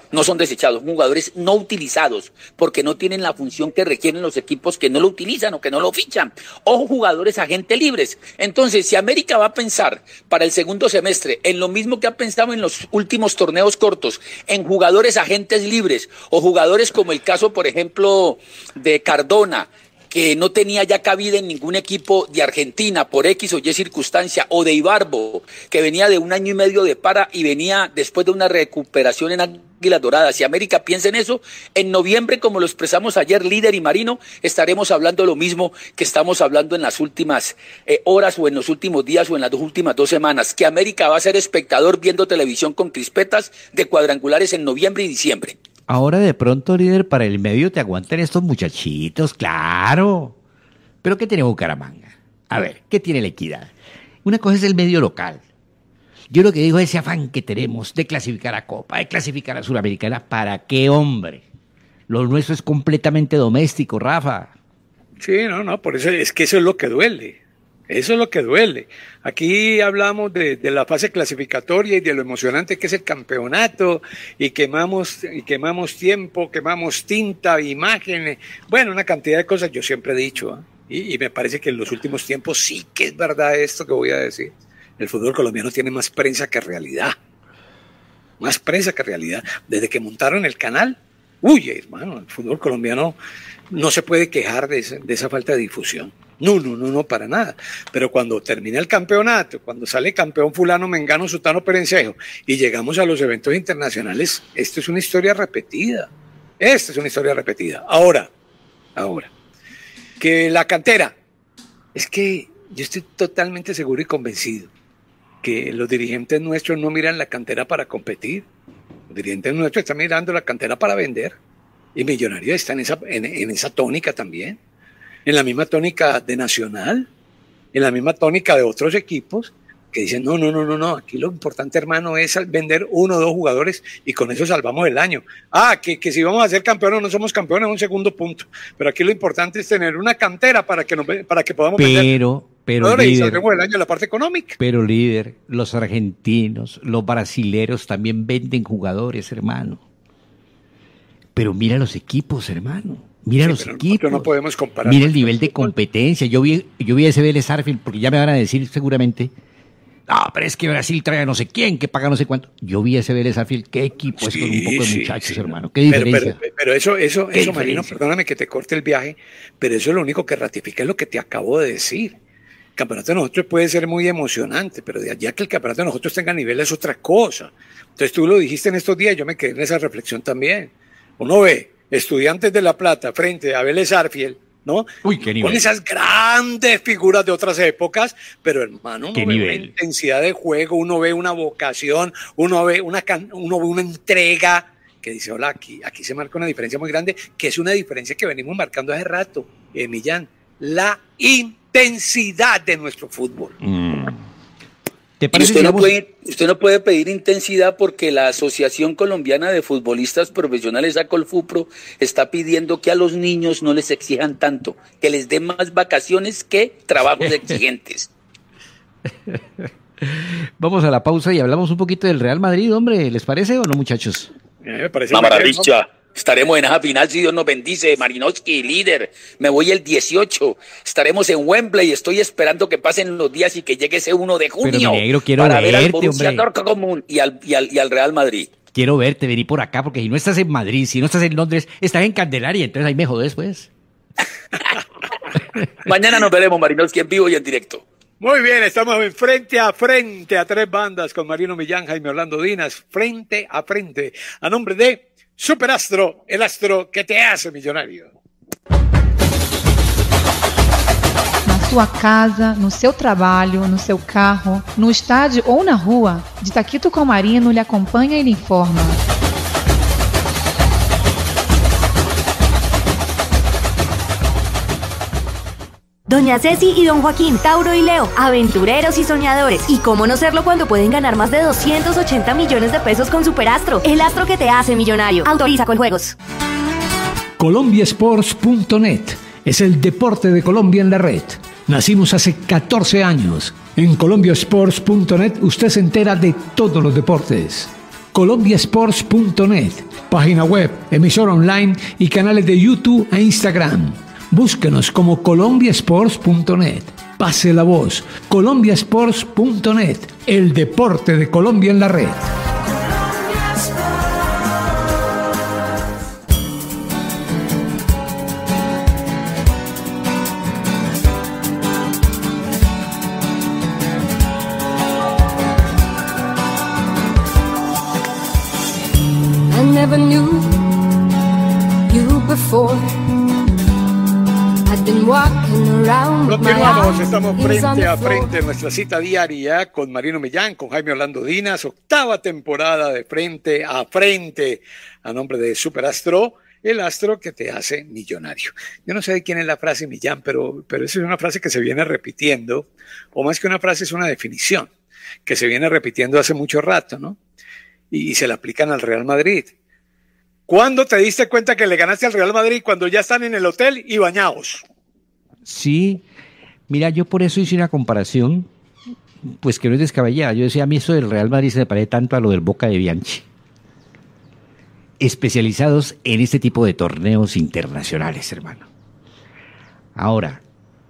no son desechados, son jugadores no utilizados, porque no tienen la función que requieren los equipos que no lo utilizan o que no lo fichan. Ojo, jugadores agentes libres. Entonces, si América va a pensar para el segundo semestre en lo mismo que ha pensado en los últimos torneos cortos, en jugadores agentes libres o jugadores como el caso, por ejemplo, de Cardona, que no tenía ya cabida en ningún equipo de Argentina por X o Y circunstancia, o de Ibarbo, que venía de un año y medio de para y venía después de una recuperación en Águilas Doradas. Si América piensa en eso, en noviembre, como lo expresamos ayer, Líder y Marino, estaremos hablando lo mismo que estamos hablando en las últimas eh, horas o en los últimos días o en las dos últimas dos semanas, que América va a ser espectador viendo televisión con crispetas de cuadrangulares en noviembre y diciembre. Ahora de pronto, Líder, para el medio te aguantan estos muchachitos, claro. Pero ¿qué tiene Bucaramanga? A ver, ¿qué tiene la Equidad? Una cosa es el medio local. Yo lo que digo es ese afán que tenemos de clasificar a Copa, de clasificar a Suramericana. ¿Para qué, hombre? Lo nuestro es completamente doméstico, Rafa. Sí, no, no, por eso es que eso es lo que duele. Eso es lo que duele. Aquí hablamos de, de la fase clasificatoria y de lo emocionante que es el campeonato, y quemamos, y quemamos tiempo, quemamos tinta, imágenes, bueno, una cantidad de cosas. Yo siempre he dicho, ¿eh? y, y me parece que en los últimos tiempos sí que es verdad esto que voy a decir. El fútbol colombiano tiene más prensa que realidad. Más prensa que realidad. Desde que montaron el canal, uy, hermano, el fútbol colombiano no se puede quejar de, ese, de esa falta de difusión. No, no, no, no, para nada. Pero cuando termina el campeonato, cuando sale campeón fulano, mengano, sutano, perencejo, y llegamos a los eventos internacionales, esto es una historia repetida. Esta es una historia repetida. Ahora, ahora, que la cantera, es que yo estoy totalmente seguro y convencido que los dirigentes nuestros no miran la cantera para competir. Los dirigentes nuestros están mirando la cantera para vender. Y Millonarios está en esa, en, en esa tónica también. En la misma tónica de Nacional, en la misma tónica de otros equipos que dicen, no, no, no, no, no, aquí lo importante, hermano, es vender uno o dos jugadores y con eso salvamos el año. Ah, que, que si vamos a ser campeones o no somos campeones es un segundo punto, pero aquí lo importante es tener una cantera para que, nos, para que podamos pero, vender pero, jugadores líder, y salvemos el año en la parte económica. Pero líder, los argentinos, los brasileros también venden jugadores, hermano. Pero mira los equipos, hermano. Mira sí, los equipos, no podemos comparar. Mira el nivel de competencia. Yo vi, yo vi ese Vélez Sarsfield, porque ya me van a decir seguramente, no, pero es que Brasil trae a no sé quién, que paga no sé cuánto. Yo vi ese Vélez Sarsfield, qué equipo es, sí, con un poco de muchachos, sí, sí, hermano. Qué diferencia. Pero, pero, pero eso, eso, eso, Marino, perdóname que te corte el viaje, pero eso es lo único que ratifica es lo que te acabo de decir. El campeonato de nosotros puede ser muy emocionante, pero de allá que el campeonato de nosotros tenga nivel es otra cosa. Entonces tú lo dijiste en estos días, yo me quedé en esa reflexión también. Uno ve Estudiantes de La Plata frente a Vélez Sarsfield, ¿no? Uy, qué nivel. Con esas grandes figuras de otras épocas, pero hermano, uno qué ve nivel. Una intensidad de juego, uno ve una vocación, uno ve una, uno ve una entrega que dice, hola, aquí, aquí se marca una diferencia muy grande, que es una diferencia que venimos marcando hace rato, eh, Millán, la intensidad de nuestro fútbol. Mm. ¿Te parece, usted, no puede, usted no puede pedir intensidad porque la Asociación Colombiana de Futbolistas Profesionales, ACOLFUPRO, está pidiendo que a los niños no les exijan tanto, que les den más vacaciones que trabajos exigentes. Vamos a la pausa y hablamos un poquito del Real Madrid, hombre, ¿les parece o no, muchachos? Eh, me parece maravilla. ¿No? Estaremos en esa final si Dios nos bendice, Marinowski, líder. Me voy el dieciocho. Estaremos en Wembley. Estoy esperando que pasen los días y que llegue ese uno de junio. Pero, negro, quiero para verte, ver al Borussia hombre. Dortmund y al, y, al, y al Real Madrid. Quiero verte, vení por acá, porque si no estás en Madrid, si no estás en Londres, estás en Candelaria, entonces ahí me jodes, pues. Mañana nos veremos, Marinowski, en vivo y en directo. Muy bien, estamos en frente a frente a tres bandas con Marino Millán, Jaime Orlando Dinas, frente a frente, a nombre de Superastro, el astro que te hace millonario. Na sua casa, no seu trabalho, no seu carro, no estádio ou na rua, de Taquito com Marino lhe acompanha e lhe informa. Doña Ceci y Don Joaquín, Tauro y Leo, aventureros y soñadores. ¿Y cómo no serlo cuando pueden ganar más de doscientos ochenta millones de pesos con Superastro? El astro que te hace millonario. Autoriza con juegos. Colombia Sports punto net es el deporte de Colombia en la red. Nacimos hace catorce años. En Colombia Sports punto net usted se entera de todos los deportes. colombia sports punto net, página web, emisora online y canales de YouTube e Instagram. Búsquenos como colombia sports punto net. Pase la voz. colombia sports punto net, el deporte de Colombia en la red. Never knew you before. I've been walking around with my Continuamos, estamos eyes on frente the a floor. frente en nuestra cita diaria con Marino Millán, con Jaime Orlando Dinas, octava temporada de Frente a Frente, a nombre de Superastro, el astro que te hace millonario. Yo no sé de quién es la frase Millán, pero, pero esa es una frase que se viene repitiendo, o más que una frase es una definición, que se viene repitiendo hace mucho rato, ¿no? Y, y se la aplican al Real Madrid. ¿Cuándo te diste cuenta que le ganaste al Real Madrid? Cuando ya están en el hotel y bañados. Sí, mira, yo por eso hice una comparación, pues que no es descabellada. Yo decía, a mí eso del Real Madrid se me parece tanto a lo del Boca de Bianchi. Especializados en este tipo de torneos internacionales, hermano. Ahora,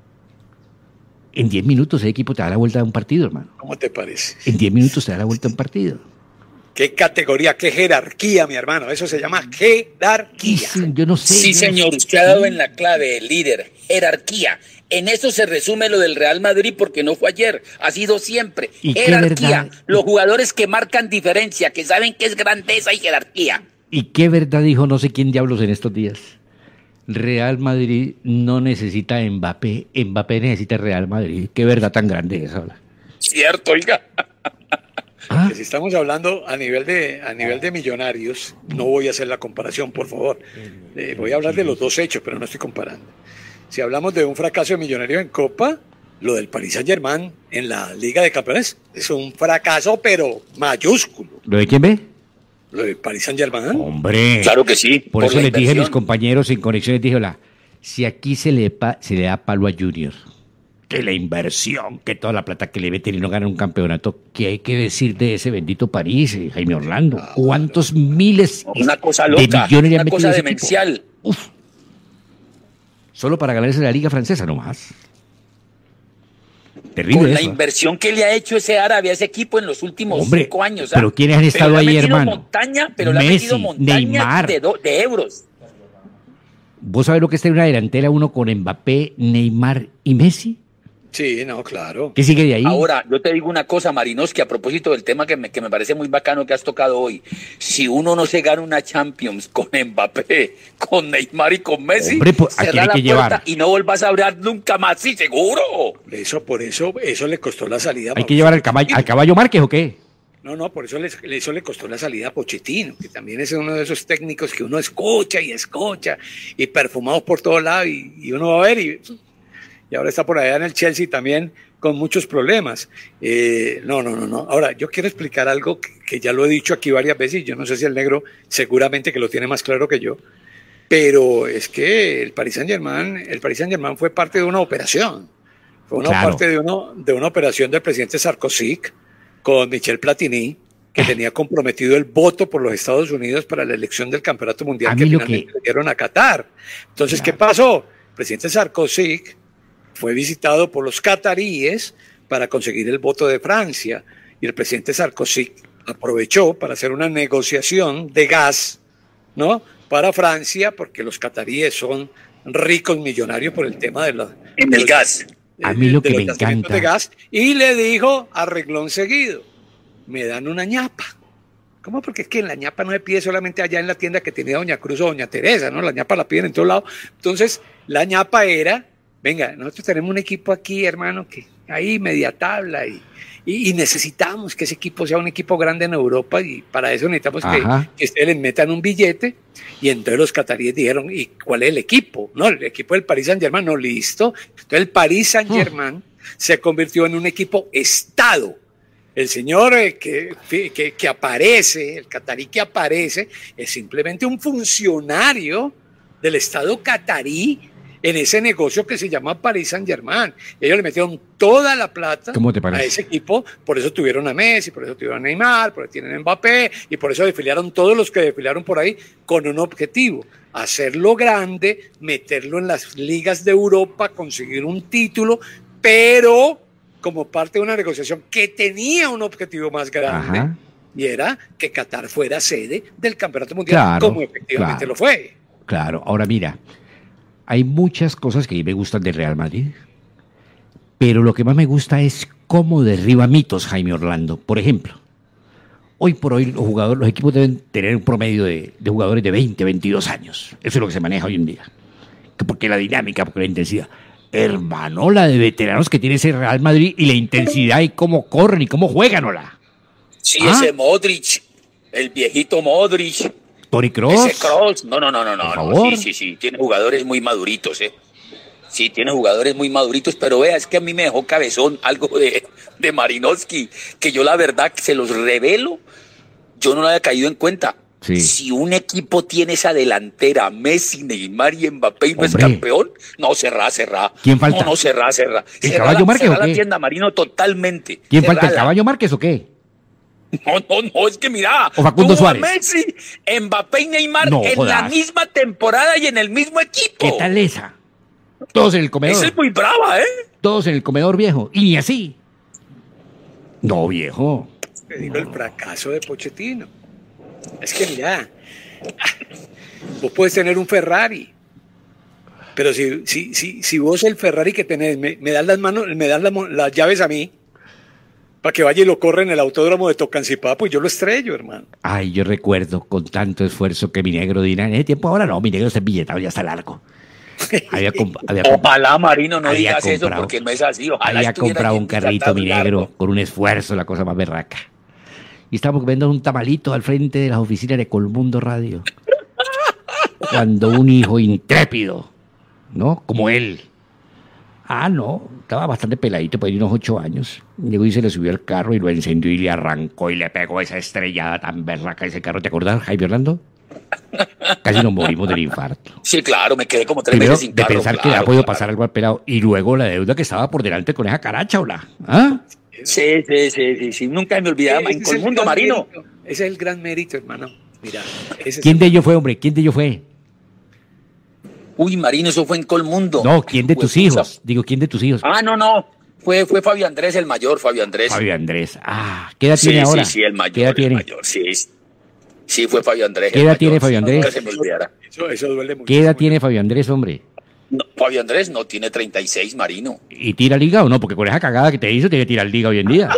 en diez minutos el equipo te da la vuelta de un partido, hermano. ¿Cómo te parece? En diez minutos te da la vuelta de un partido. ¿Qué categoría, qué jerarquía, mi hermano? Eso se llama jerarquía. Yo no sé. Sí, señor, usted ha dado en la clave, el líder, jerarquía. En eso se resume lo del Real Madrid porque no fue ayer, ha sido siempre. ¿Y qué Jerarquía, verdad? los jugadores que marcan diferencia, que saben que es grandeza y jerarquía. ¿Y qué verdad dijo no sé quién diablos en estos días? Real Madrid no necesita a Mbappé, Mbappé necesita Real Madrid. Qué verdad tan grande es ahora. Cierto, oiga. Que si estamos hablando a nivel de a nivel de millonarios, no voy a hacer la comparación, por favor. Eh, voy a hablar de los dos hechos, pero no estoy comparando. Si hablamos de un fracaso de Millonarios en Copa, lo del Paris Saint-Germain en la Liga de Campeones es un fracaso, pero mayúsculo. ¿Lo de quién ve? Lo del Paris Saint-Germain. Hombre. Claro que sí. Por, por eso la les dije a inversión. mis compañeros en Conexiones, dije, hola, si aquí se le, pa- se le da palo a Junior, que la inversión, que toda la plata que le meten y no ganan un campeonato, ¿qué hay que decir de ese bendito París, eh, Jaime Orlando? ¿Cuántos miles Una cosa de loca, millones le han una metido cosa a ese demencial. equipo? Uf. Solo para ganarse la Liga Francesa nomás. Terrible Con la eso, ¿eh? inversión que le ha hecho ese árabe a ese equipo en los últimos Hombre, cinco años. pero ¿quiénes han estado le ha ahí, metido hermano? Montaña, pero le ha Messi, metido montaña Neymar. de, do- de euros. ¿Vos sabés lo que está en una delantera uno con Mbappé, Neymar y Messi? Sí, no, claro. ¿Qué sigue de ahí? Ahora, yo te digo una cosa, Marinovski, a propósito del tema que me, que me parece muy bacano que has tocado hoy. Si uno no se gana una Champions con Mbappé, con Neymar y con Messi, Hombre, pues, ¿a quién cerrá hay la que puerta llevar? y no vuelvas a hablar nunca más, sí, seguro. Por eso, por eso, eso le costó la salida. a ¿Hay que Mauricio llevar al caballo, al caballo Márquez o qué? No, no, por eso le, eso le costó la salida a Pochettino, que también es uno de esos técnicos que uno escucha y escucha, y perfumados por todos lados, y, y uno va a ver, y, y ahora está por allá en el Chelsea también con muchos problemas. Eh, no, no, no, no. Ahora, yo quiero explicar algo que, que ya lo he dicho aquí varias veces, y yo no sé si el negro seguramente que lo tiene más claro que yo, pero es que el Paris Saint-Germain, el Paris Saint-Germain fue parte de una operación, fue una Claro. parte de, uno, de una operación del presidente Sarkozy con Michel Platini, que tenía comprometido el voto por los Estados Unidos para la elección del campeonato mundial A que mí lo finalmente que- le dieron a Qatar. Entonces, ¿qué Claro. pasó? El presidente Sarkozy fue visitado por los cataríes para conseguir el voto de Francia, y el presidente Sarkozy aprovechó para hacer una negociación de gas, ¿no?, para Francia, porque los cataríes son ricos millonarios por el tema de la, En de el los- gas. A mí lo de que los me yacimientos encanta. de gas, y le dijo a reglón seguido, me dan una ñapa. ¿Cómo? Porque es que en la ñapa no se pide solamente allá en la tienda que tenía Doña Cruz o Doña Teresa, ¿no? La ñapa la piden en todos lados. Entonces, la ñapa era, venga, nosotros tenemos un equipo aquí, hermano, que ahí media tabla, y, y, y necesitamos que ese equipo sea un equipo grande en Europa, y para eso necesitamos que, Ajá. que ustedes les metan un billete. Y entonces los cataríes dijeron, ¿y cuál es el equipo? No, el equipo del Paris Saint-Germain, no, listo. Entonces el Paris Saint-Germain se convirtió en un equipo Estado. El señor eh, que, que, que aparece, el catarí que aparece, es simplemente un funcionario del Estado catarí en ese negocio que se llama Paris Saint-Germain. Ellos le metieron toda la plata a ese equipo, por eso tuvieron a Messi, por eso tuvieron a Neymar, por eso tienen a Mbappé, y por eso desfilaron todos los que desfilaron por ahí con un objetivo: hacerlo grande, meterlo en las ligas de Europa, conseguir un título, pero como parte de una negociación que tenía un objetivo más grande. Ajá. Y era que Qatar fuera sede del Campeonato Mundial, claro, como efectivamente claro, lo fue. Claro, ahora mira, hay muchas cosas que me gustan del Real Madrid, pero lo que más me gusta es cómo derriba mitos Jaime Orlando. Por ejemplo, hoy por hoy los jugadores, los equipos deben tener un promedio de, de jugadores de veinte, veintidós años. Eso es lo que se maneja hoy en día. Porque la dinámica, porque la intensidad. Hermano, la de veteranos que tiene ese Real Madrid y la intensidad y cómo corren y cómo juegan, hola. Sí, ¿Ah? ese Modric, el viejito Modric. Toni Kroos. Ese Kroos. No, no, no, no, no, no. Sí, sí, sí. Tiene jugadores muy maduritos, ¿eh? Sí, tiene jugadores muy maduritos, pero vea, es que a mí me dejó cabezón algo de, de Malinowski, que yo la verdad se los revelo, yo no lo había caído en cuenta. Sí. Si un equipo tiene esa delantera, Messi, Neymar y Mbappé, y no es campeón, no, cerrá, cerrá. ¿Quién falta? No, no, cerrá, cerrá. ¿El Caballo Márquez o qué? La tienda, Marino, totalmente. ¿Quién falta, el Caballo Márquez o qué? No, no, no, es que mira, o Facundo Suárez. Messi, Mbappé y Neymar no, en jodas. la misma temporada y en el mismo equipo. ¿Qué tal esa? Todos en el comedor. Esa es muy brava, ¿eh? Todos en el comedor, viejo. Y ni así. No, viejo. Te digo, el fracaso de Pochettino. Es que mira, vos puedes tener un Ferrari, pero si, si, si, si vos el Ferrari que tenés me, me das las manos, me das las, las llaves a mí, para que vaya y lo corra en el autódromo de Tocancipá, pues yo lo estrello, hermano. Ay, yo recuerdo con tanto esfuerzo que mi negro dirá, en ese tiempo ahora no, mi negro está billetado, ya está largo. Había comp había ojalá, Marino, no digas comprado, eso porque no es así. Ojalá había comprado un carrito, mi negro, largo, con un esfuerzo, la cosa más berraca. Y estábamos comiendo un tamalito al frente de las oficinas de Colmundo Radio. Cuando un hijo intrépido, ¿no? Como él. Ah, no, estaba bastante peladito, por ahí unos ocho años. Llegó y se le subió al carro y lo encendió y le arrancó y le pegó esa estrellada tan berraca a ese carro. ¿Te acordás, Jaime Orlando? Casi nos morimos del infarto. Sí, claro, me quedé como tres Primero, meses sin de carro. pensar claro, que le ha podido claro. pasar algo al pelado. Y luego la deuda que estaba por delante con esa caracha, ¿hola? ¿Ah? Sí, sí, sí, sí, sí. Nunca me olvidaba en Colmundo, Marino. Mérito. Ese es el gran mérito, hermano. Mira, ese ¿Quién es de ellos fue, hombre? ¿Quién de ellos fue? Uy, Marino, eso fue en Colmundo. No, ¿quién de tus hijos? Digo, ¿quién de tus hijos? Ah, no, no. Fue, fue Fabio Andrés, el mayor, Fabio Andrés. Fabio Andrés. Ah, ¿qué edad sí, tiene sí, ahora? Sí, sí, el mayor. ¿Qué edad tiene? El mayor, sí. Sí, fue Fabio Andrés. ¿Qué edad tiene Fabio Andrés? No se me olvidara. Eso, eso duele mucho. ¿Qué edad tiene Fabio Andrés, hombre? No, Fabio Andrés no tiene treinta y seis, Marino. ¿Y tira liga o no? Porque con esa cagada que te hizo, tiene que tirar liga hoy en día.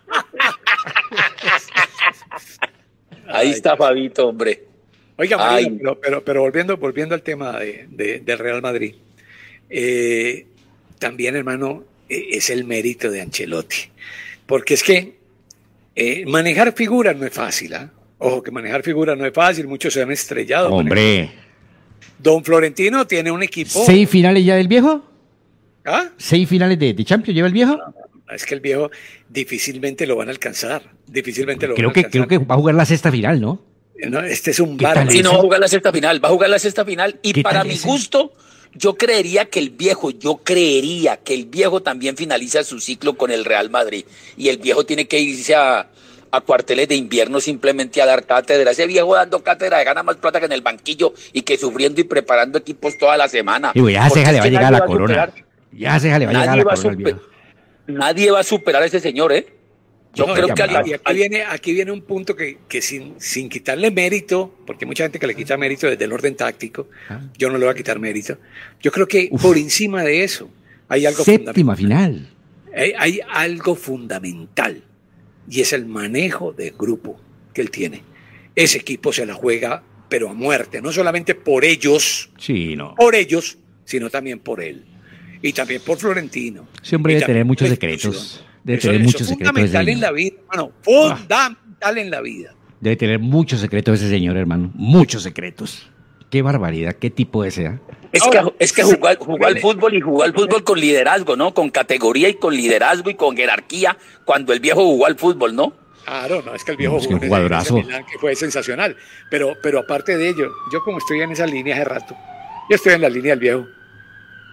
Ahí está Fabito, hombre. Oiga, Marino, pero, pero, pero volviendo, volviendo al tema de, de, del Real Madrid, eh, también, hermano, eh, es el mérito de Ancelotti. Porque es que eh, manejar figuras no es fácil, ¿ah? ¿eh? Ojo, que manejar figuras no es fácil, muchos se han estrellado. Hombre. Don Florentino tiene un equipo... ¿Seis finales ya del viejo? ¿Ah? ¿Seis finales de, de Champions lleva el viejo? No, no, es que el viejo difícilmente lo van a alcanzar. Difícilmente lo creo van que, a alcanzar. Creo que va a jugar la sexta final, ¿no? No, este es un bar. Sí, no va a jugar la sexta final, va a jugar la sexta final. Y para mi gusto, yo creería que el viejo, yo creería que el viejo también finaliza su ciclo con el Real Madrid. Y el viejo tiene que irse a... a cuarteles de invierno simplemente a dar cátedra. Ese viejo dando cátedra de gana más plata que en el banquillo y que sufriendo y preparando equipos toda la semana. Y ya se le va a llegar la corona. Ya se le va a llegar la corona. Nadie va a superar a ese señor, ¿eh? Yo no, creo y que aquí, al, y aquí viene aquí viene un punto que, que sin, sin quitarle mérito, porque hay mucha gente que le quita mérito desde el orden táctico, ah. yo no le voy a quitar mérito. Yo creo que Uf. por encima de eso hay algo séptima final. Hay, hay algo fundamental. Y es el manejo del grupo que él tiene. Ese equipo se la juega, pero a muerte, no solamente por ellos, sí, no. por ellos, sino también por él. Y también por Florentino. Siempre debe tener muchos secretos. Debe eso, tener eso muchos es secretos. Fundamental en la vida, hermano. Fundamental ah. en la vida. Debe tener muchos secretos ese señor, hermano. Muchos secretos. Qué barbaridad, qué tipo ese, ¿eh? Es que, es que jugar, jugar al fútbol y jugar al fútbol con liderazgo, ¿no? Con categoría y con liderazgo y con jerarquía, cuando el viejo jugó al fútbol, ¿no? Claro, no, es que el viejo no, es que jugó un jugadorazo. en ese Milán, que fue sensacional. Pero, pero aparte de ello, yo como estoy en esa línea hace rato, yo estoy en la línea del viejo.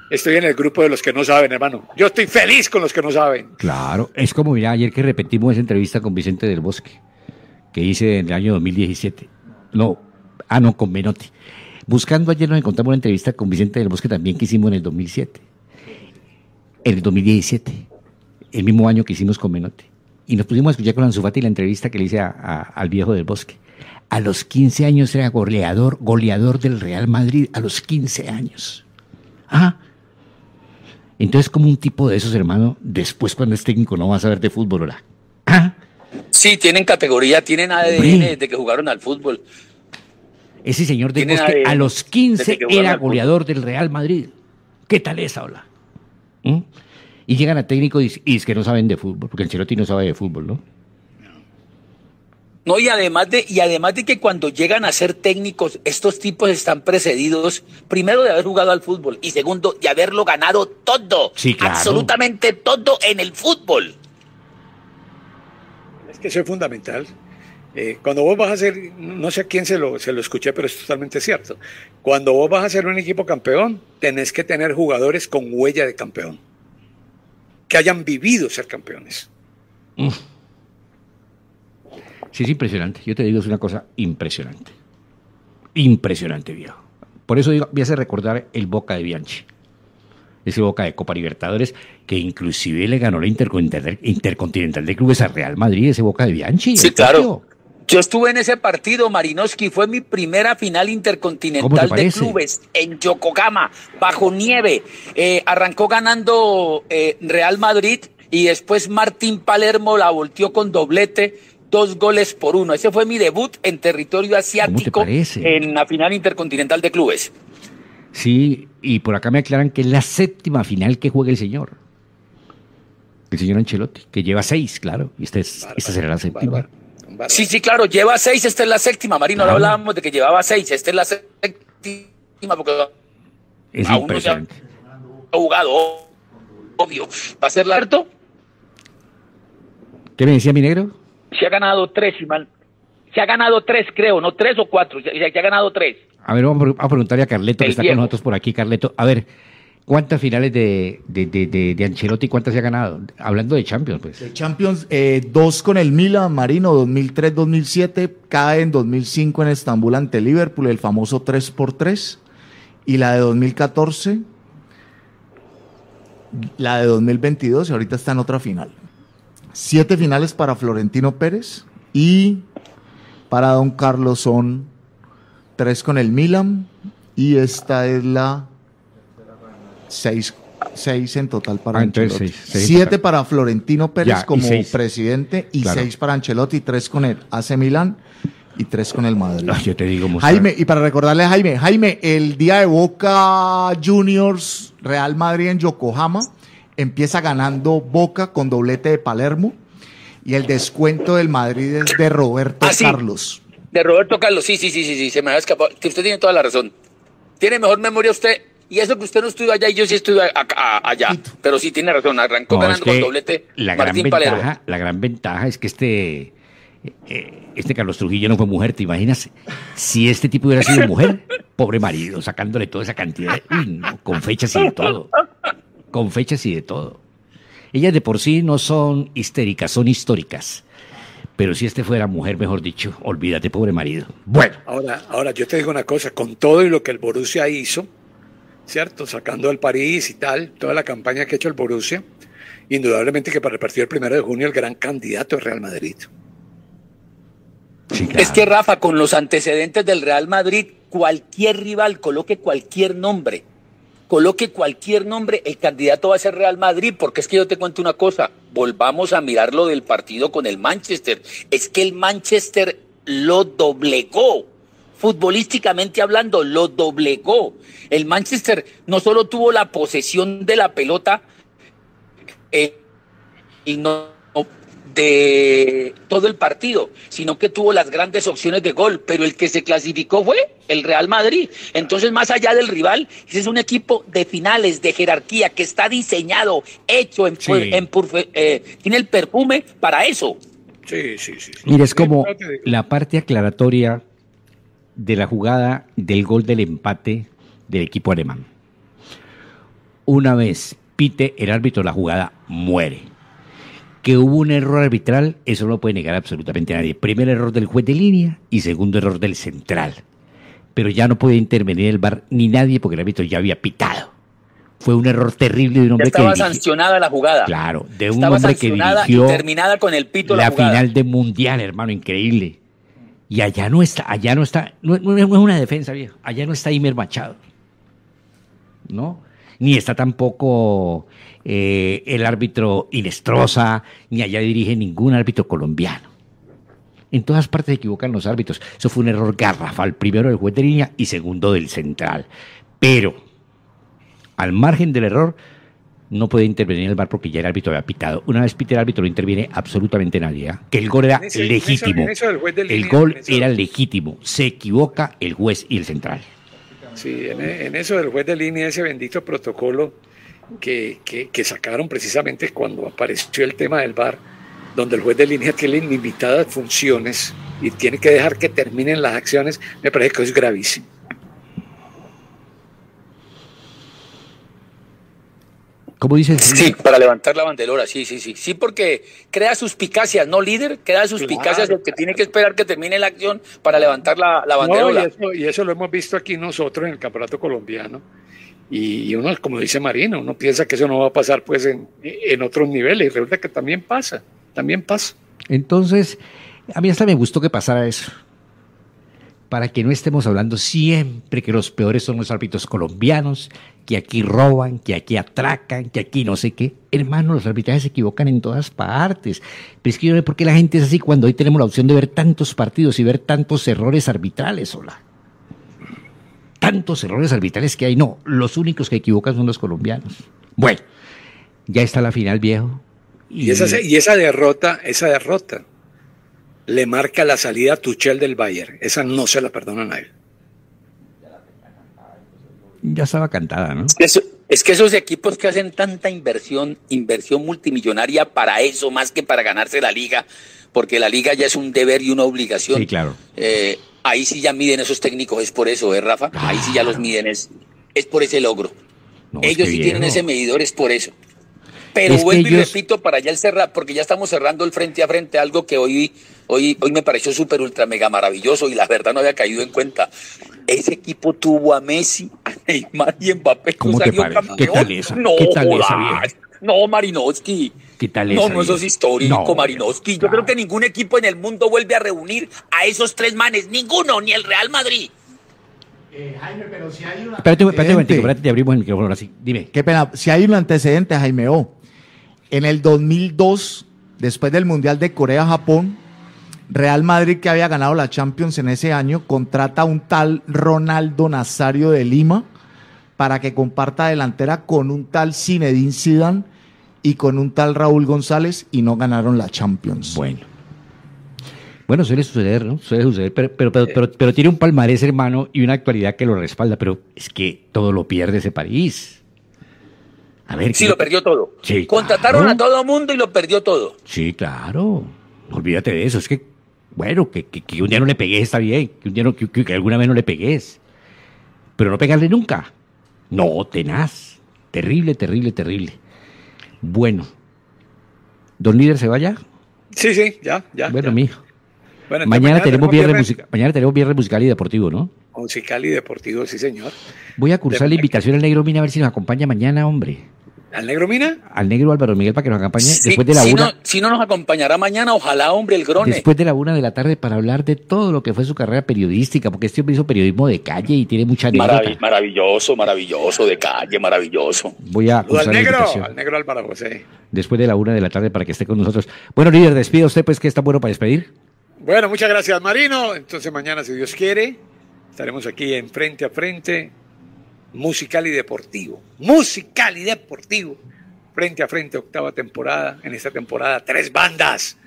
estoy en el grupo de los que no saben, hermano. Yo estoy feliz con los que no saben. Claro, es como, mira, ayer que repetimos esa entrevista con Vicente del Bosque, que hice en el año dos mil diecisiete. No, ah, no, con Menotti. Buscando ayer nos encontramos una entrevista con Vicente del Bosque también que hicimos en el dos mil siete. En el dos mil diecisiete, el mismo año que hicimos con Menotti. Y nos pusimos a escuchar con Ansu Fati la entrevista que le hice a, a, al viejo del Bosque. A los quince años era goleador, goleador del Real Madrid, a los quince años. Ah, entonces como un tipo de esos, hermano, después cuando es técnico no va a saber de fútbol, ¿verdad? Ah. Sí, tienen categoría, tienen A D N desde que jugaron al fútbol. Ese señor del Bosque a los quince era goleador del Real Madrid. ¿Qué tal esa, hola? ¿Mm? Y llegan a técnico y, y es que no saben de fútbol, porque Ancelotti no sabe de fútbol, ¿no? No, y además de, y además de que cuando llegan a ser técnicos, estos tipos están precedidos, primero de haber jugado al fútbol, y segundo, de haberlo ganado todo, sí, claro. Absolutamente todo en el fútbol. Es que eso es fundamental. Eh, cuando vos vas a hacer, no sé a quién se lo, se lo escuché, pero es totalmente cierto. Cuando vos vas a hacer un equipo campeón, tenés que tener jugadores con huella de campeón, que hayan vivido ser campeones. Mm. Sí, es impresionante. Yo te digo, es una cosa impresionante. Impresionante, viejo. Por eso digo, me hace recordar el Boca de Bianchi. Ese Boca de Copa Libertadores, que inclusive le ganó la Intercontinental, Intercontinental de Clubes a Real Madrid, ese Boca de Bianchi. Sí, claro. Yo estuve en ese partido, Marinowski, fue mi primera final intercontinental de clubes en Yokohama, bajo nieve. Eh, arrancó ganando eh, Real Madrid y después Martín Palermo la volteó con doblete, dos goles por uno. Ese fue mi debut en territorio asiático en la final intercontinental de clubes. Sí, y por acá me aclaran que es la séptima final que juega el señor. El señor Ancelotti, que lleva seis, claro, y esta, es, esta será la séptima. Bárbaro. Sí, sí, claro, lleva seis, esta es la séptima, Marino, ahora hablábamos de que llevaba seis, esta es la séptima, porque es aún no se ha jugado, obvio. ¿Va a ser largo? ¿Qué me decía mi negro? Se ha ganado tres, man. Se ha ganado tres, creo, no tres o cuatro, se, se ha ganado tres. A ver, vamos a preguntarle a Carleto, que El está viejo. con nosotros por aquí, Carleto. A ver, ¿cuántas finales de, de, de, de, de Ancelotti, cuántas se ha ganado? Hablando de Champions, pues. De Champions, eh, dos con el Milan, Marino, dos mil tres dos mil siete, cae en dos mil cinco en Estambul ante Liverpool, el famoso tres por tres, y la de dos mil catorce, la de dos mil veintidós, y ahorita está en otra final. Siete finales para Florentino Pérez, y para Don Carlos son tres con el Milan, y esta es la seis, seis en total para Ah, Ancelotti. entonces seis, seis Siete para- para Florentino Pérez Ya, y como seis. presidente, y Claro. seis para Ancelotti, tres con el A C Milan y tres con el Madrid. Ah, yo te digo, Mustang. Jaime, y para recordarle a Jaime, Jaime, el día de Boca Juniors Real Madrid en Yokohama, empieza ganando Boca con doblete de Palermo, y el descuento del Madrid es de Roberto Ah, sí. Carlos. De Roberto Carlos, sí, sí, sí, sí, sí, se me había escapado. Que usted tiene toda la razón. Tiene mejor memoria usted, y eso que usted no estudió allá y yo sí estudié a- a- allá. Pero sí tiene razón, arrancó No, ganando es que con doblete la gran, Martín Palermo. ventaja, la gran ventaja es que este, eh, este Carlos Trujillo no fue mujer, ¿te imaginas? Si este tipo hubiera sido mujer, pobre marido, sacándole toda esa cantidad, de- uy, no, con fechas y de todo. Con fechas y de todo. Ellas de por sí no son histéricas, son históricas. Pero si este fuera mujer, mejor dicho, olvídate, pobre marido. Bueno. Ahora, ahora yo te digo una cosa, con todo y lo que el Borussia hizo, ¿cierto? Sacando al París y tal, toda la campaña que ha hecho el Borussia, indudablemente que para el partido del primero de junio el gran candidato es Real Madrid. Sí, Es que Rafa, con los antecedentes del Real Madrid, cualquier rival, coloque cualquier nombre, coloque cualquier nombre, el candidato va a ser Real Madrid, porque es que yo te cuento una cosa, volvamos a mirar lo del partido con el Manchester, es que el Manchester lo doblegó, futbolísticamente hablando, lo doblegó. El Manchester no solo tuvo la posesión de la pelota, eh, y no de todo el partido, sino que tuvo las grandes opciones de gol, pero el que se clasificó fue el Real Madrid. Entonces, más allá del rival, ese es un equipo de finales, de jerarquía, que está diseñado, hecho, en, Sí. en perfe- eh, tiene el perfume para eso. Sí, sí, sí. Mira, es como la parte aclaratoria de la jugada del gol del empate del equipo alemán. una vez pite el árbitro la jugada, muere. Que hubo un error arbitral, eso no lo puede negar absolutamente nadie. Primer error del juez de línea y segundo error del central. Pero ya no puede intervenir el V A R ni nadie porque el árbitro ya había pitado. Fue un error terrible de un hombre ya estaba que dirigió. sancionada la jugada. Claro, de un estaba hombre que dirigió y terminada con el pito la, la jugada. final de mundial, hermano, increíble. Y allá no está, allá no está, no, no es una defensa, viejo. Allá no está Imer Machado, ¿no? Ni está tampoco eh, el árbitro Inestrosa, ni allá dirige ningún árbitro colombiano. En todas partes se equivocan los árbitros. Eso fue un error garrafal, primero del juez de línea y segundo del central. Pero, al margen del error, no puede intervenir el V A R porque ya el árbitro había pitado. Una vez pite el árbitro no interviene absolutamente nadie. ¿eh? Que el gol era ese, legítimo. en eso, en eso el línea, gol eso. era legítimo. Se equivoca el juez y el central. Sí, en, en eso del juez de línea, ese bendito protocolo que, que, que sacaron precisamente cuando apareció el tema del V A R, donde el juez de línea tiene limitadas funciones y tiene que dejar que terminen las acciones, me parece que es gravísimo. ¿Cómo dices? Sí, para levantar la banderora, sí, sí, sí. Sí, porque crea suspicacias, ¿no, líder? Crea suspicacias Claro. porque tiene que esperar que termine la acción para levantar la, la banderola. No, y, eso, y eso lo hemos visto aquí nosotros en el campeonato colombiano. Y, y uno, como dice Marino, uno piensa que eso no va a pasar pues en, en otros niveles. Y resulta que también pasa, también pasa. Entonces, a mí hasta me gustó que pasara eso. Para que no estemos hablando siempre que los peores son los árbitros colombianos, que aquí roban, que aquí atracan, que aquí no sé qué. Hermano, los arbitrajes se equivocan en todas partes. Pero es que yo no sé por qué la gente es así cuando hoy tenemos la opción de ver tantos partidos y ver tantos errores arbitrales, hola. Tantos errores arbitrales que hay. No, los únicos que equivocan son los colombianos. Bueno, ya está la final, viejo. Y, y, esa, y esa derrota, esa derrota le marca la salida a Tuchel del Bayern. Esa no se la perdona a nadie. Ya estaba cantada, ¿no? Eso, es que esos equipos que hacen tanta inversión, inversión multimillonaria para eso, más que para ganarse la liga, porque la liga ya es un deber y una obligación. Sí, claro. Eh, ahí sí ya miden esos técnicos, es por eso, ¿eh, Rafa? Claro. Ahí sí ya los miden, es, es por ese logro. No, ellos sí tienen ese medidor, es por eso. Pero es vuelvo ellos... y repito, para ya el cerrar, porque ya estamos cerrando el frente a frente, algo que hoy, hoy, hoy me pareció súper ultra mega maravilloso y la verdad no había caído en cuenta. Ese equipo tuvo a Messi, a Neymar y Mbappé. ¿Cómo te parece? ¿Qué tal esa? No, ¿Qué tal esa, no, Marinowski. ¿Qué tal no, esa, no, eso es histórico, no, Marinowski. Yo claro. creo que ningún equipo en el mundo vuelve a reunir a esos tres manes. Ninguno, ni el Real Madrid. Eh, Jaime, pero si hay una... Espérate, espérate un momentico, espérate, te abrimos el micrófono así. Dime. Qué pena, si hay un antecedente, Jaime O. En el dos mil dos, después del Mundial de Corea-Japón, Real Madrid, que había ganado la Champions en ese año, contrata a un tal Ronaldo Nazario de Lima para que comparta delantera con un tal Zinedine Zidane y con un tal Raúl González y no ganaron la Champions. Bueno. Bueno, suele suceder, ¿no? Suele suceder, pero, pero, pero, pero, pero tiene un palmarés, hermano, y una actualidad que lo respalda, pero es que todo lo pierde ese país. A ver, sí, lo perdió todo. Sí, Contrataron claro. a todo el mundo y lo perdió todo. Sí, claro. Olvídate de eso. Es que, bueno, que, que, que un día no le pegues está bien. Que un día no, que, que alguna vez no le pegues. Pero no pegarle nunca. No, tenaz. Terrible, terrible, terrible. Bueno. ¿Don líder se vaya? Sí, sí, ya, ya. Bueno, ya. mijo. Bueno, mañana, mañana tenemos tenemos viernes, viernes... musica... mañana tenemos viernes musical y deportivo, ¿no? Musical y deportivo, sí, señor. Voy a cursar de... la invitación al Negro Mina a ver si nos acompaña mañana, hombre. ¿Al Negro Mina? Al Negro Álvaro Miguel para que nos acompañe Sí, después de la si una. No, si no nos acompañará mañana, ojalá, hombre, el Grone. Después de la una de la tarde para hablar de todo lo que fue su carrera periodística, porque este hombre hizo periodismo de calle y tiene mucha anécdota. Marav maravilloso, maravilloso, de calle, maravilloso. Voy a cursar al la negro, invitación. al Negro Álvaro José. Después de la una de la tarde para que esté con nosotros. Bueno, líder, despida usted, pues, que está bueno para despedir. Bueno, muchas gracias, Marino. Entonces mañana, si Dios quiere, estaremos aquí en Frente a Frente, musical y deportivo. Musical y deportivo. Frente a Frente, octava temporada. En esta temporada, tres bandas.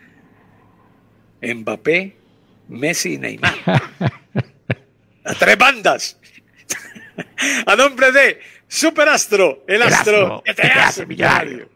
Mbappé, Messi y Neymar. Las tres bandas. A nombre de Superastro, el, el astro, astro que te, que te hace millonario.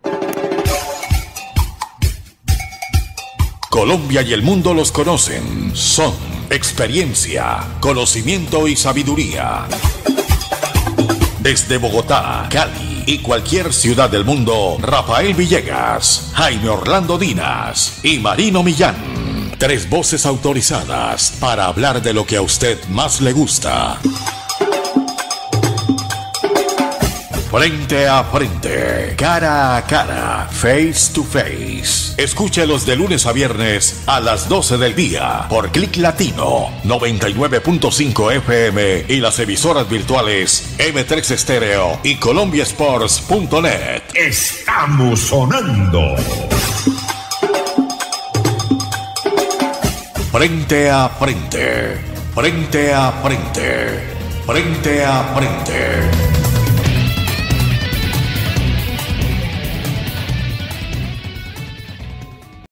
Colombia y el mundo los conocen. Son experiencia, conocimiento y sabiduría. Desde Bogotá, Cali, y cualquier ciudad del mundo, Rafael Villegas, Jaime Orlando Dinas y Marino Millán. Tres voces autorizadas para hablar de lo que a usted más le gusta. Frente a frente, cara a cara, face to face. Escúchelos de lunes a viernes a las doce del día por Click Latino noventa y nueve punto cinco F M y las emisoras virtuales eme tres Estéreo y Colombia Sports punto net. Estamos sonando. Frente a frente, frente a frente, frente a frente.